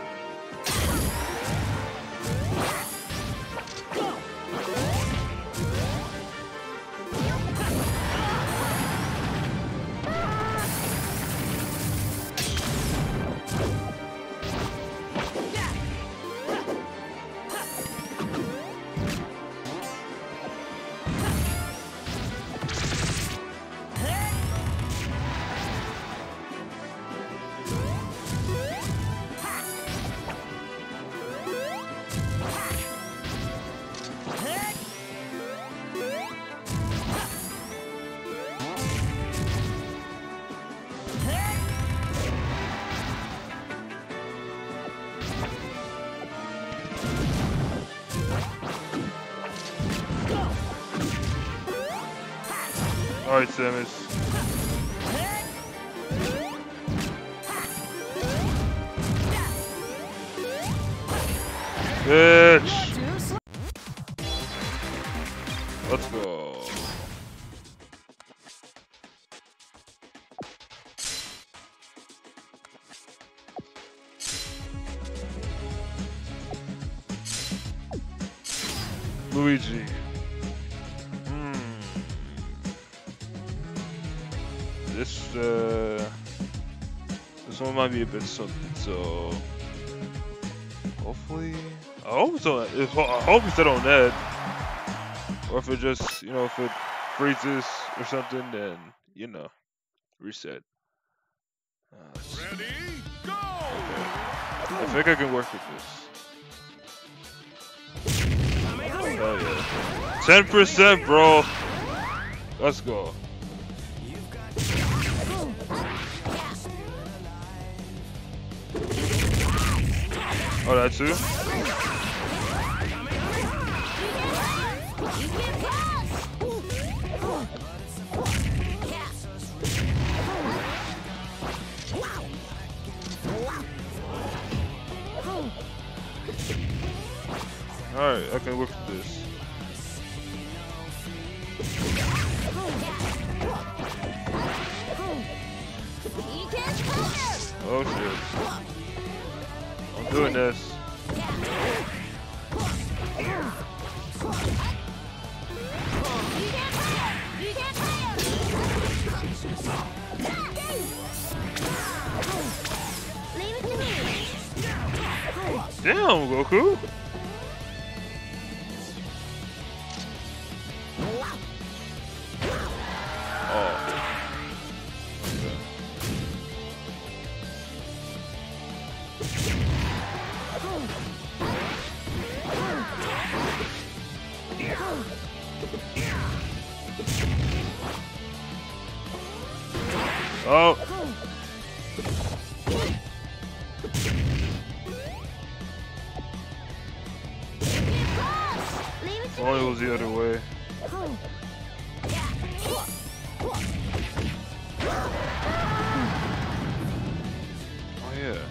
A: Alright, Samus. Bitch! Let's go. Luigi. Hmm. This uh, this one might be a bit something. So hopefully, I hope so. If, I hope it's not on that, or if it just, you know, if it freezes or something, then you know, reset. Uh,
B: Ready, go!
A: I think I can work with this. Oh yeah. ten percent, bro. Let's go. Oh, that too? Alright, I can work with this. Oh shit. I'm doing this. Damn, Goku. Oh. Oh, it was the other way. Oh yeah.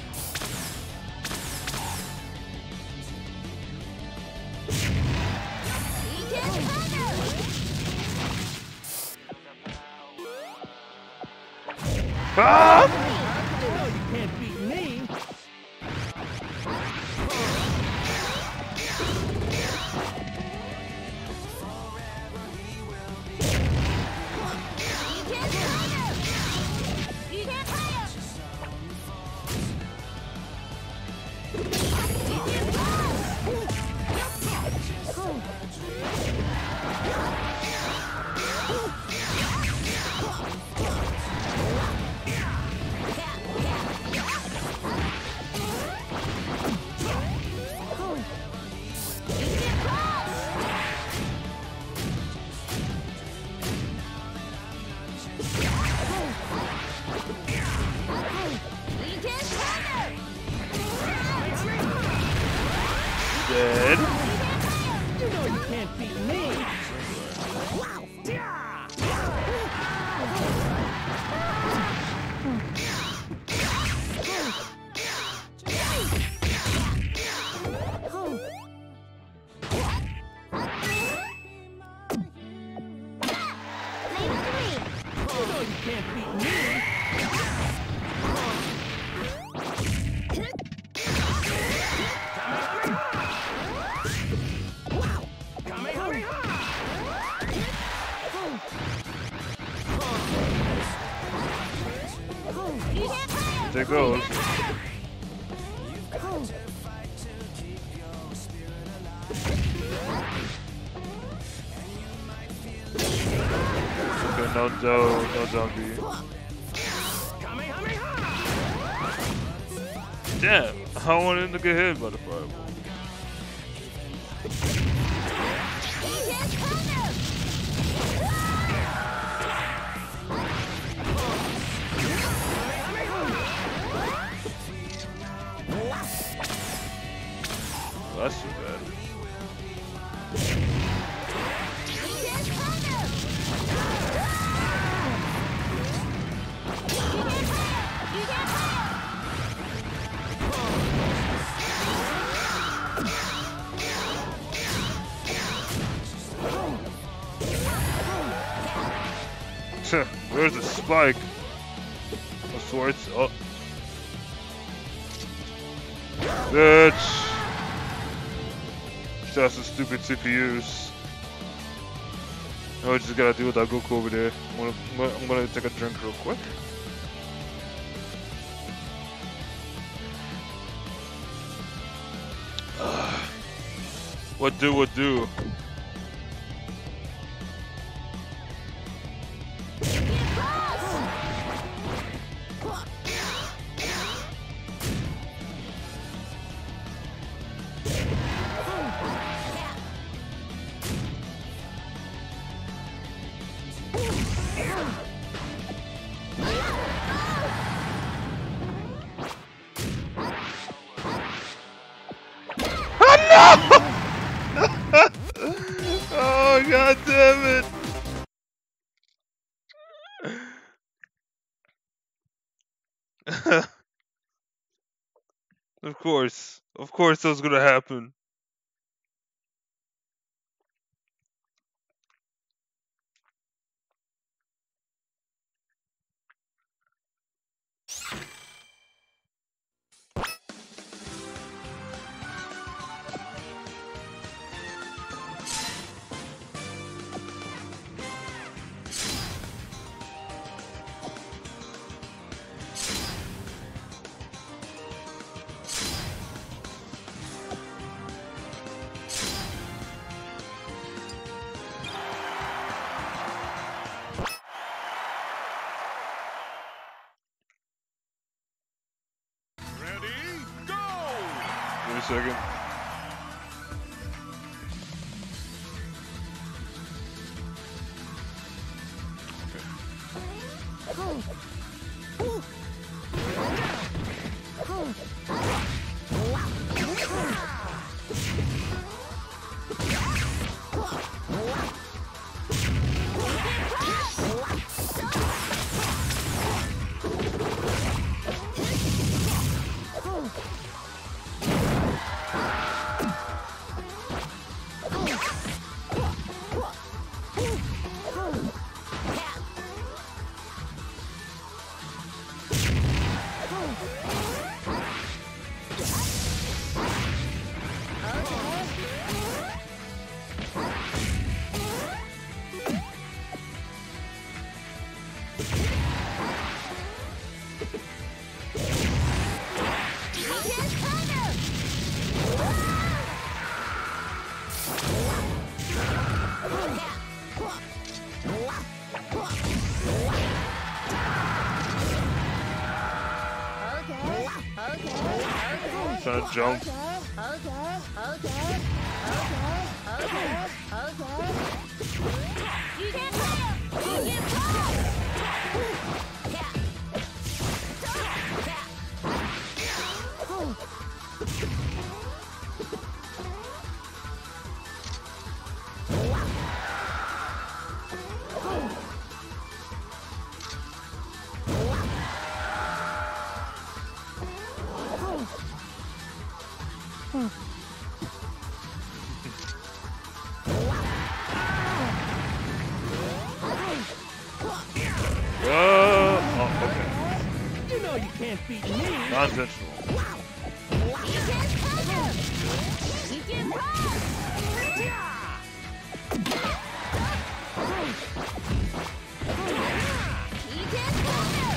A: Ah!
D: You can't beat me.
A: dead.
D: You know you can't beat me. You know you can't beat me.
A: There goes. Okay, no, no, no zombie. Damn, I want him to get hit by the fireball. Well, that's too bad. Where's the spike? Of sorts. Oh. Bitch. Just some stupid C P Us. I just gotta deal with that Goku over there. I'm gonna, I'm gonna, I'm gonna take a drink real quick. What do, what do? Oh, god damn it! Of course, of course, that was gonna happen.
B: Ready, go!
A: Give me a second. Trying to jump. Uh, oh, okay.
D: You know you can't beat me.
A: Non-intentional.
C: You can't counter. You can cross. You can't counter.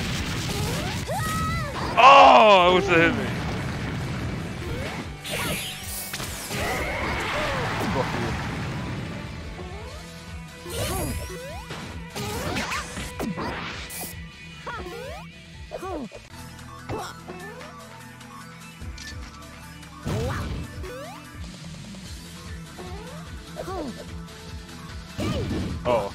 A: Oh, I wish that hit me. Fuck you. Oh.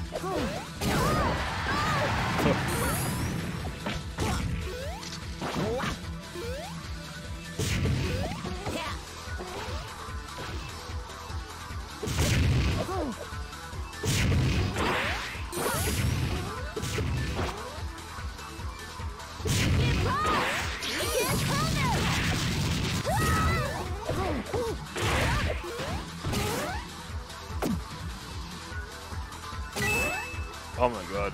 A: Oh my god.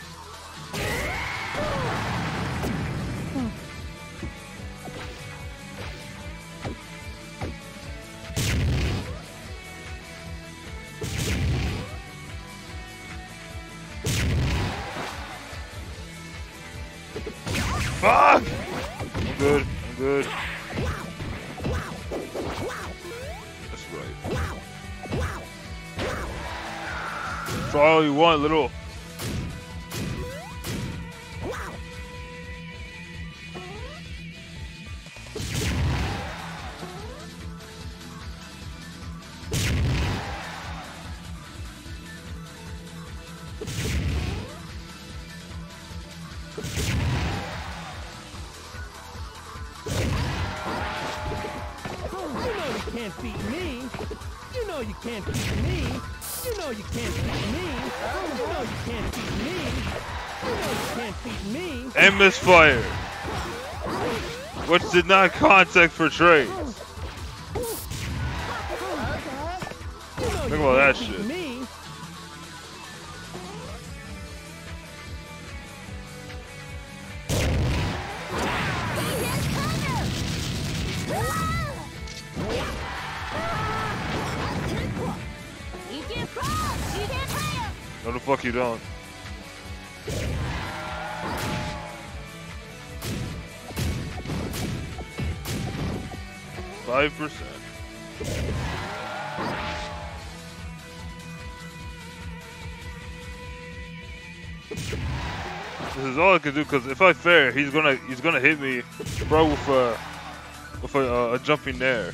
A: Fuck! I'm good, I'm good. That's right. That's all you want, little.
D: Can't beat me. You know you can't beat me. You know you can't beat me. You know you can't beat me. You know you can't beat me.
A: And misfire. Which did not contact for trades. Think about that shit.
D: Me.
A: No, the fuck you don't. Five percent. This is all I can do because if I fair, he's gonna he's gonna hit me, bro, with a with a, uh, a jumping nair.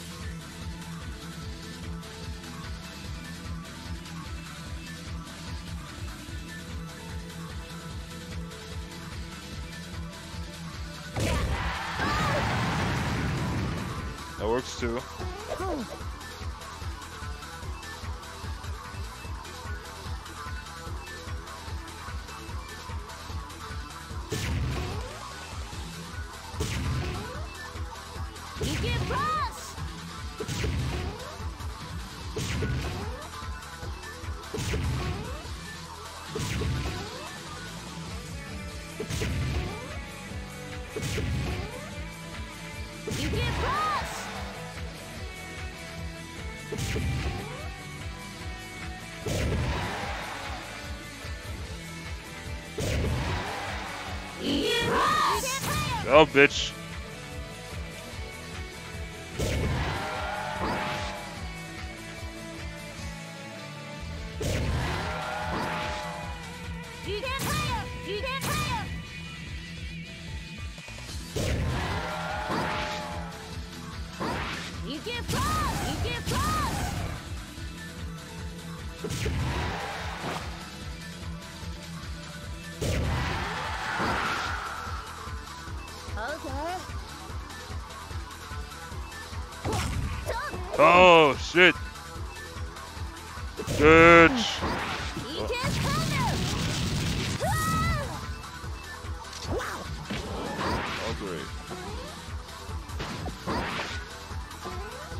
A: That works too.
C: You can cross. You can cross. You can cross.
A: Oh, bitch.
C: You can fire. You can fire. You can cross. You can cross. Okay.
A: Oh shit. Bitch.
C: You can counter.
A: Oh great.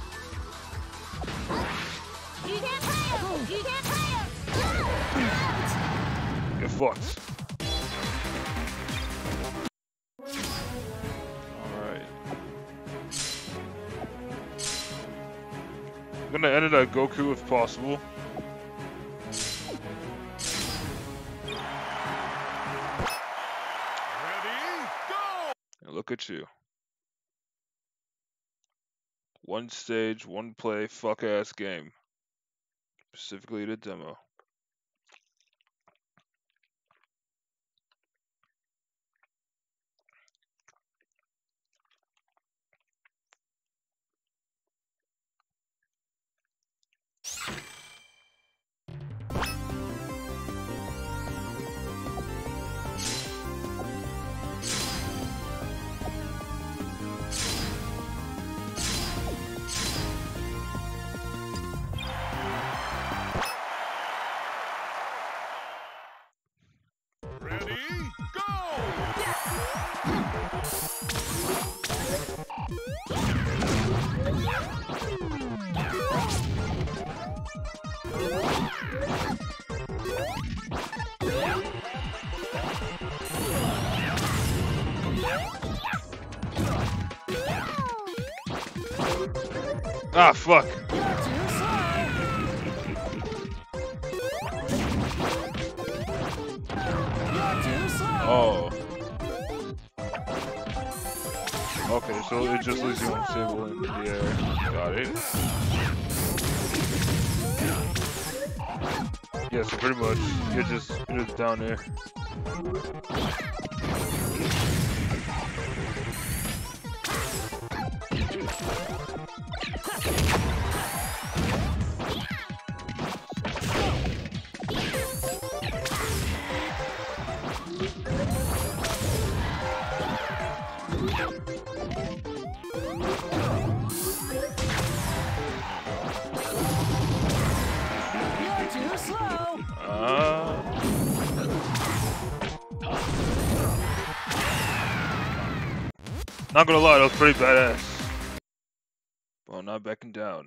C: You can't play him!
A: Get fucked. Alright. I'm gonna end it at Goku if possible.
B: Ready, go!
A: And look at you. One stage, one play, fuck ass game. Specifically the demo.
B: Ready, go!
A: Ah, fuck. Oh. Okay, so it just leaves you unstable in the air. Got it. Yeah, so pretty much you're just you're just down there. Uh, not gonna lie, that was pretty badass. Well, not backing down.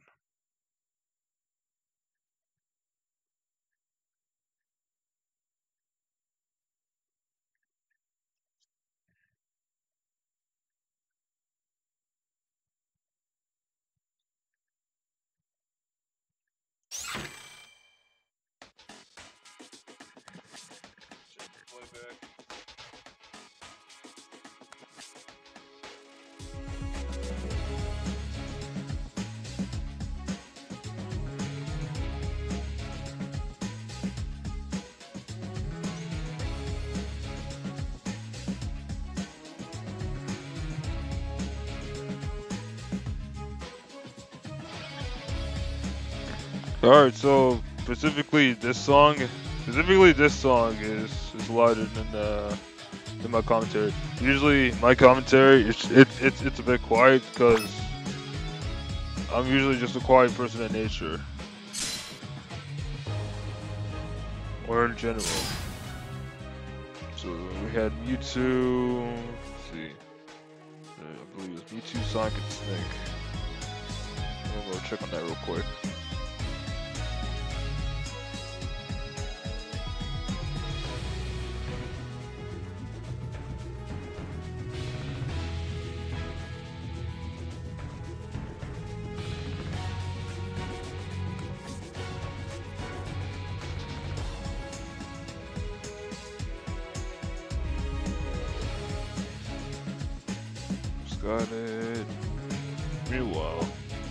A: Alright, so specifically this song, specifically this song is is louder than uh, than my commentary. Usually my commentary it's it, it's it's a bit quiet because I'm usually just a quiet person in nature, or in general. So we had Mewtwo. Let's see, I believe it was Mewtwo, Sonic, and Snake. I'm gonna go check on that real quick. Got it. Meanwhile.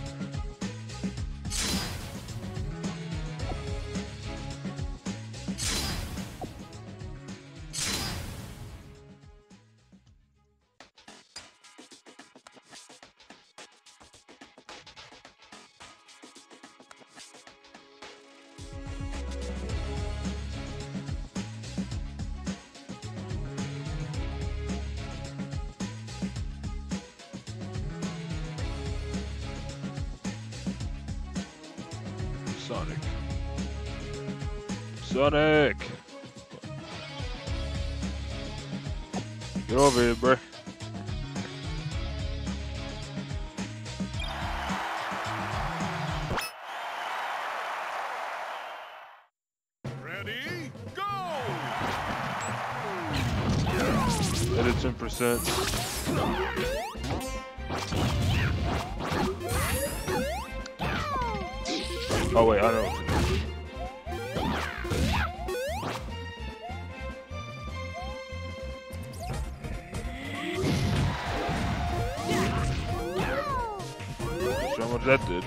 A: Sonic. Sonic! Get over here, bruh. percent. Oh wait, I know. Show how much that did.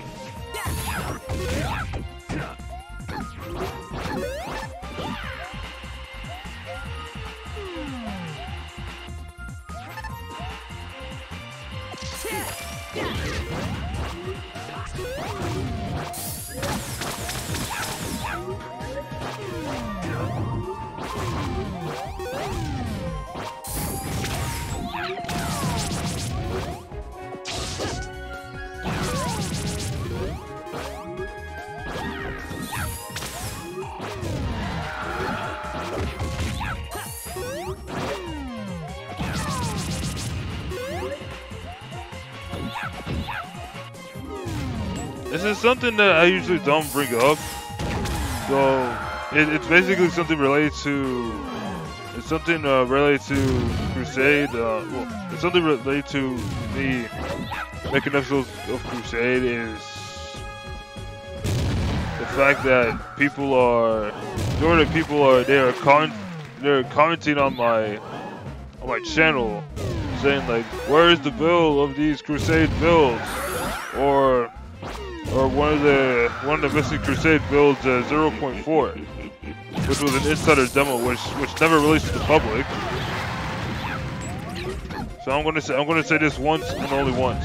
A: This is something that I usually don't bring up. So it, it's basically something related to. It's something uh, related to Crusade. Uh, well, it's something related to me making episodes of Crusade. Is the fact that people are, majority of people are they are con, they're commenting on my on my channel, saying like, where is the build of these Crusade builds, or or one of the one of the missing Crusade builds, uh, zero point four, which was an insider demo, which which never released to the public. So I'm gonna say I'm gonna say this once and only once.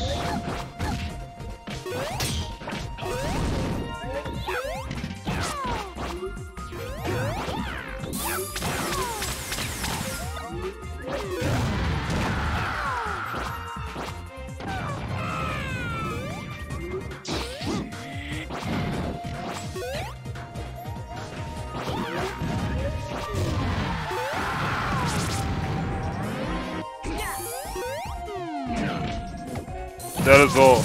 A: That is all.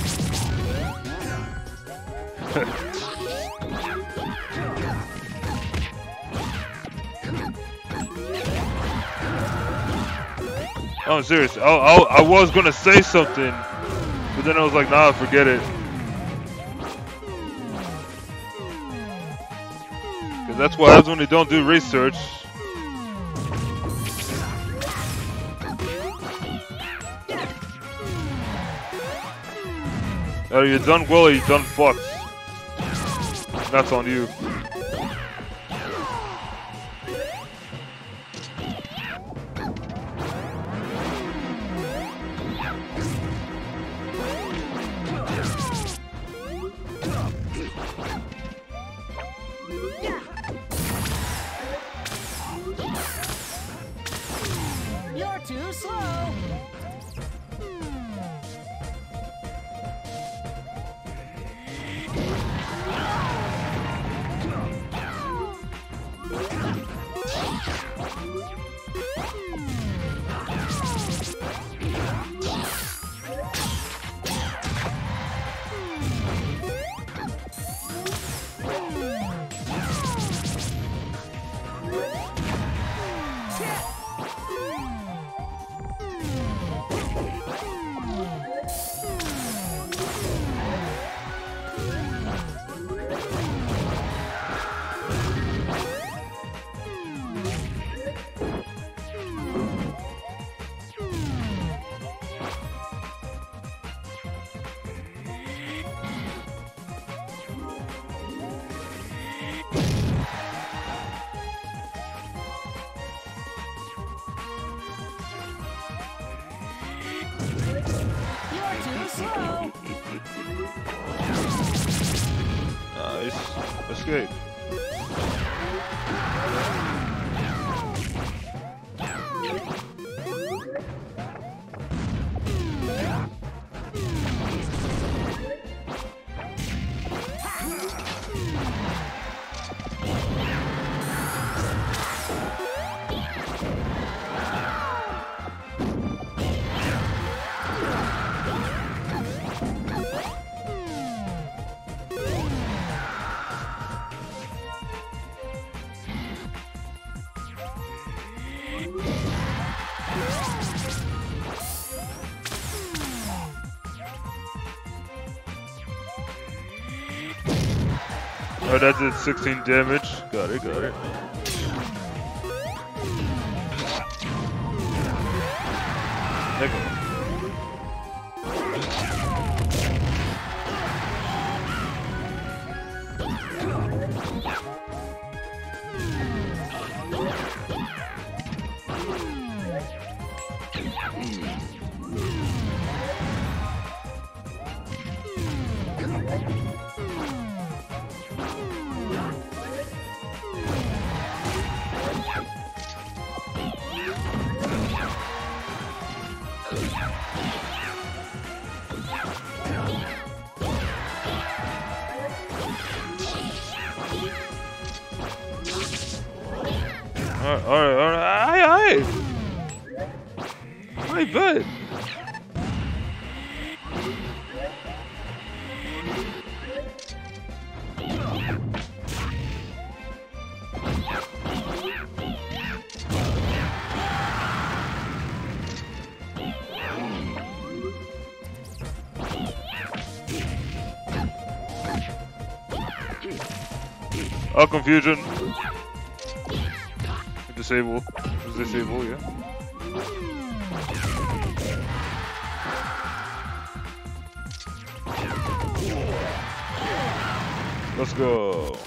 A: I'm serious. I, I, I was gonna say something, but then I was like, nah, forget it. Cause that's what happens when you don't do research. Either you're done well or you're done fucked. That's on you.
C: You're too slow.
A: Nice. Escape. Oh, that did sixteen damage. Got it, got it. Nigga. Alright, alright, alright, aye, aye! I bet! Oh, confusion! Disable. Disable, yeah. Let's go.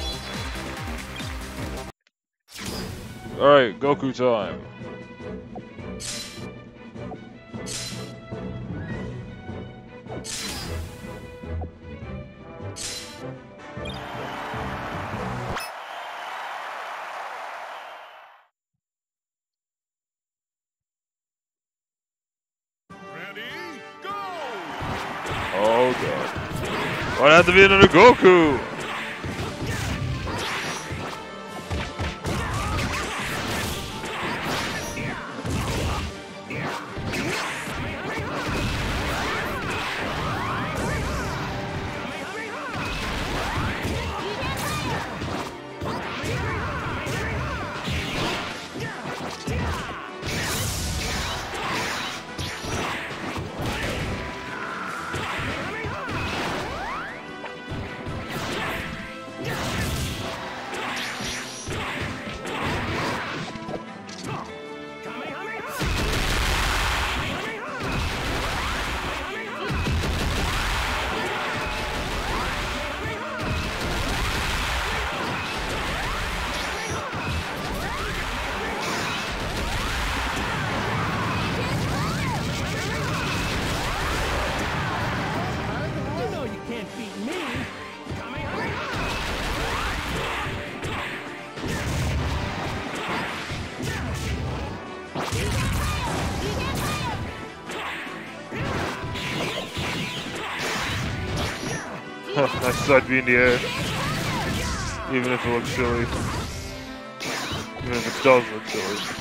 A: Alright, Goku time. Oh god. Why'd it have to be another Goku? That side be in the air. Even if it looks silly. Even if it does look silly.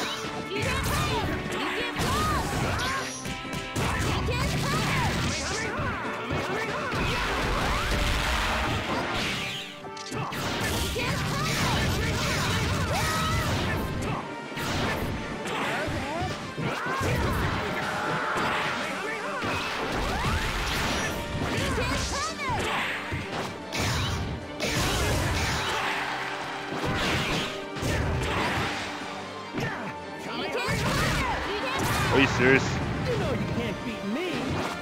A: Are you serious?
D: You know you can't beat me.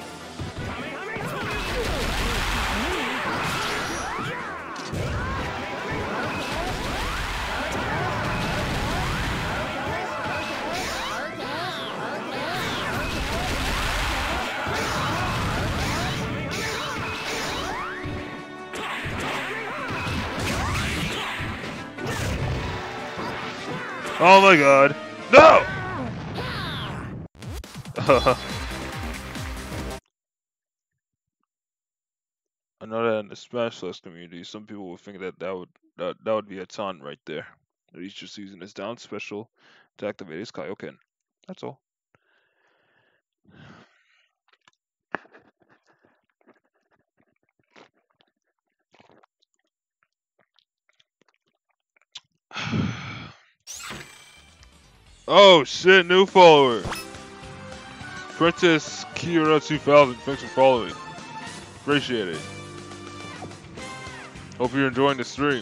A: Oh my god. No! I know that in the Smash Bros community, some people would think that that would that, that would be a taunt right there. That he's just using his down special to activate his Kaioken. That's all. Oh shit, new follower. Princess Kira two thousand, thanks for following. Appreciate it. Hope you're enjoying the stream.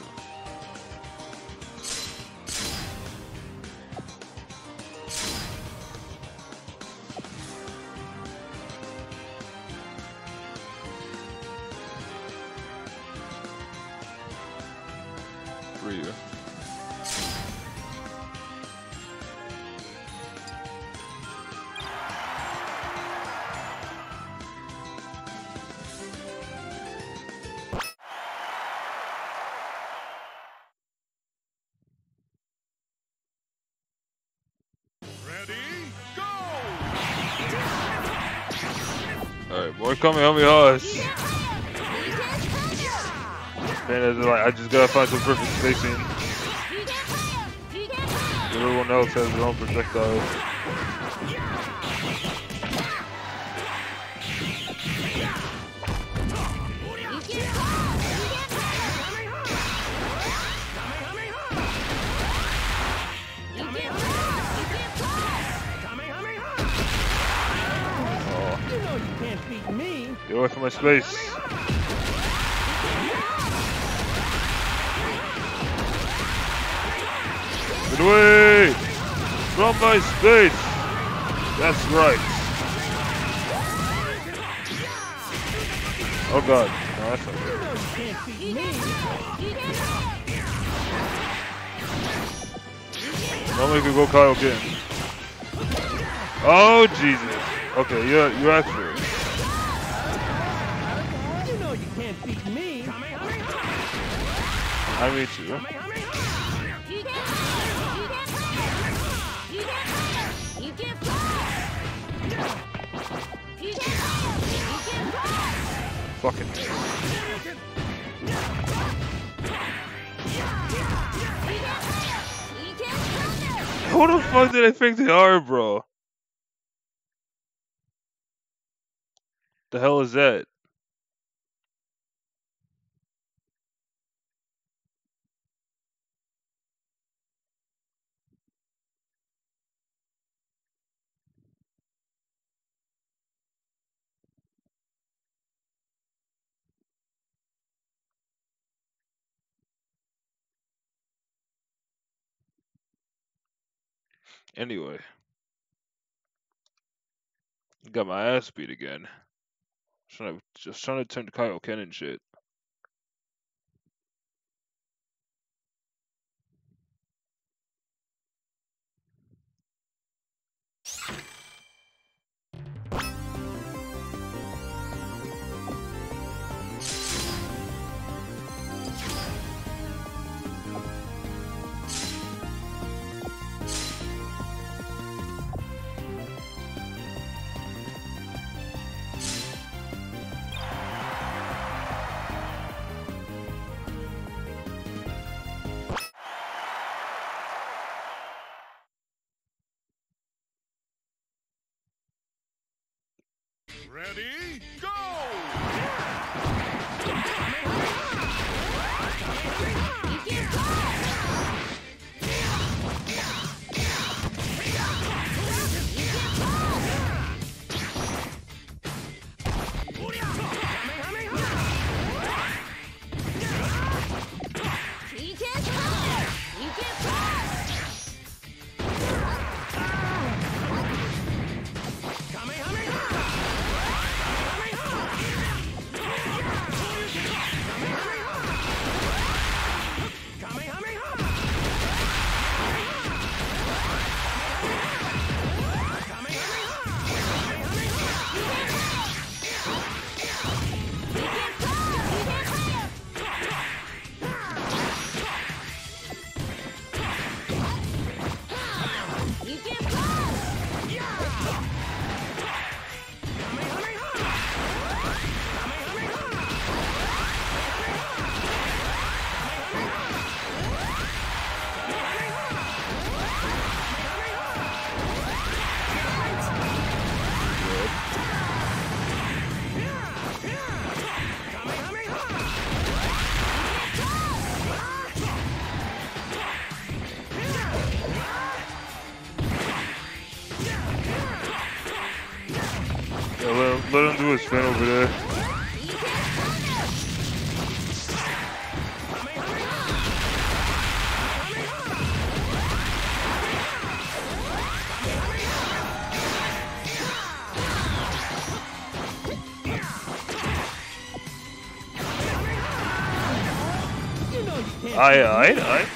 A: For you.
B: Ready, go!
A: Alright, more Kamehamehas. Man, it's like, I just gotta find some perfect spacing. Everyone else has their own projectiles.
D: You know you can't beat me.
A: Get away from my space. Get away from my space. That's right. Oh god. No, that's not good.
D: You know you can't beat me.
A: Normally could go Kaioken. Oh Jesus. Okay, you're you asked for it.
D: You know you can't beat me.
A: I meet you. Fucking. Who the fuck did I think they are, bro? The hell is that? Anyway. Got my ass beat again. Trying to, just trying to turn to Kaioken and shit.
B: Ready, go! Yeah, let, him, let him do his thing over there.
D: can't
A: Aye,
D: beat
A: aye,
D: me.
A: aye.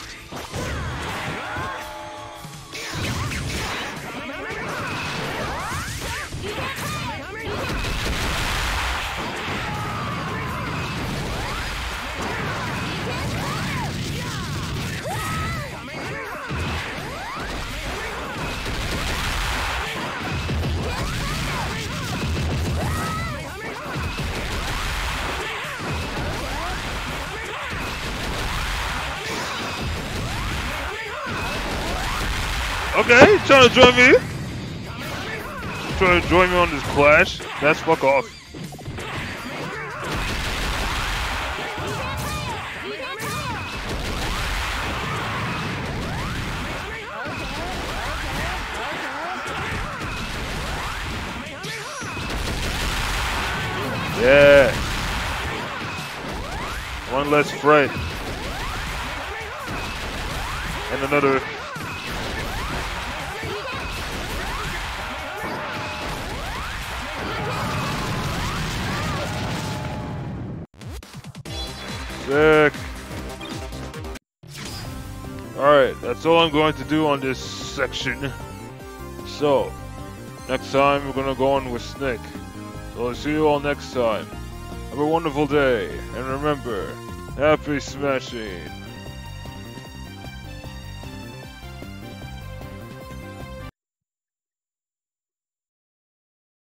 A: Okay, trying to join me? Trying to join me on this clash? That's fuck off. Yeah. One less fright. And another. Sick. Alright, that's all I'm going to do on this section. So, next time we're gonna go on with Snake. So I'll see you all next time. Have a wonderful day, and remember, happy smashing!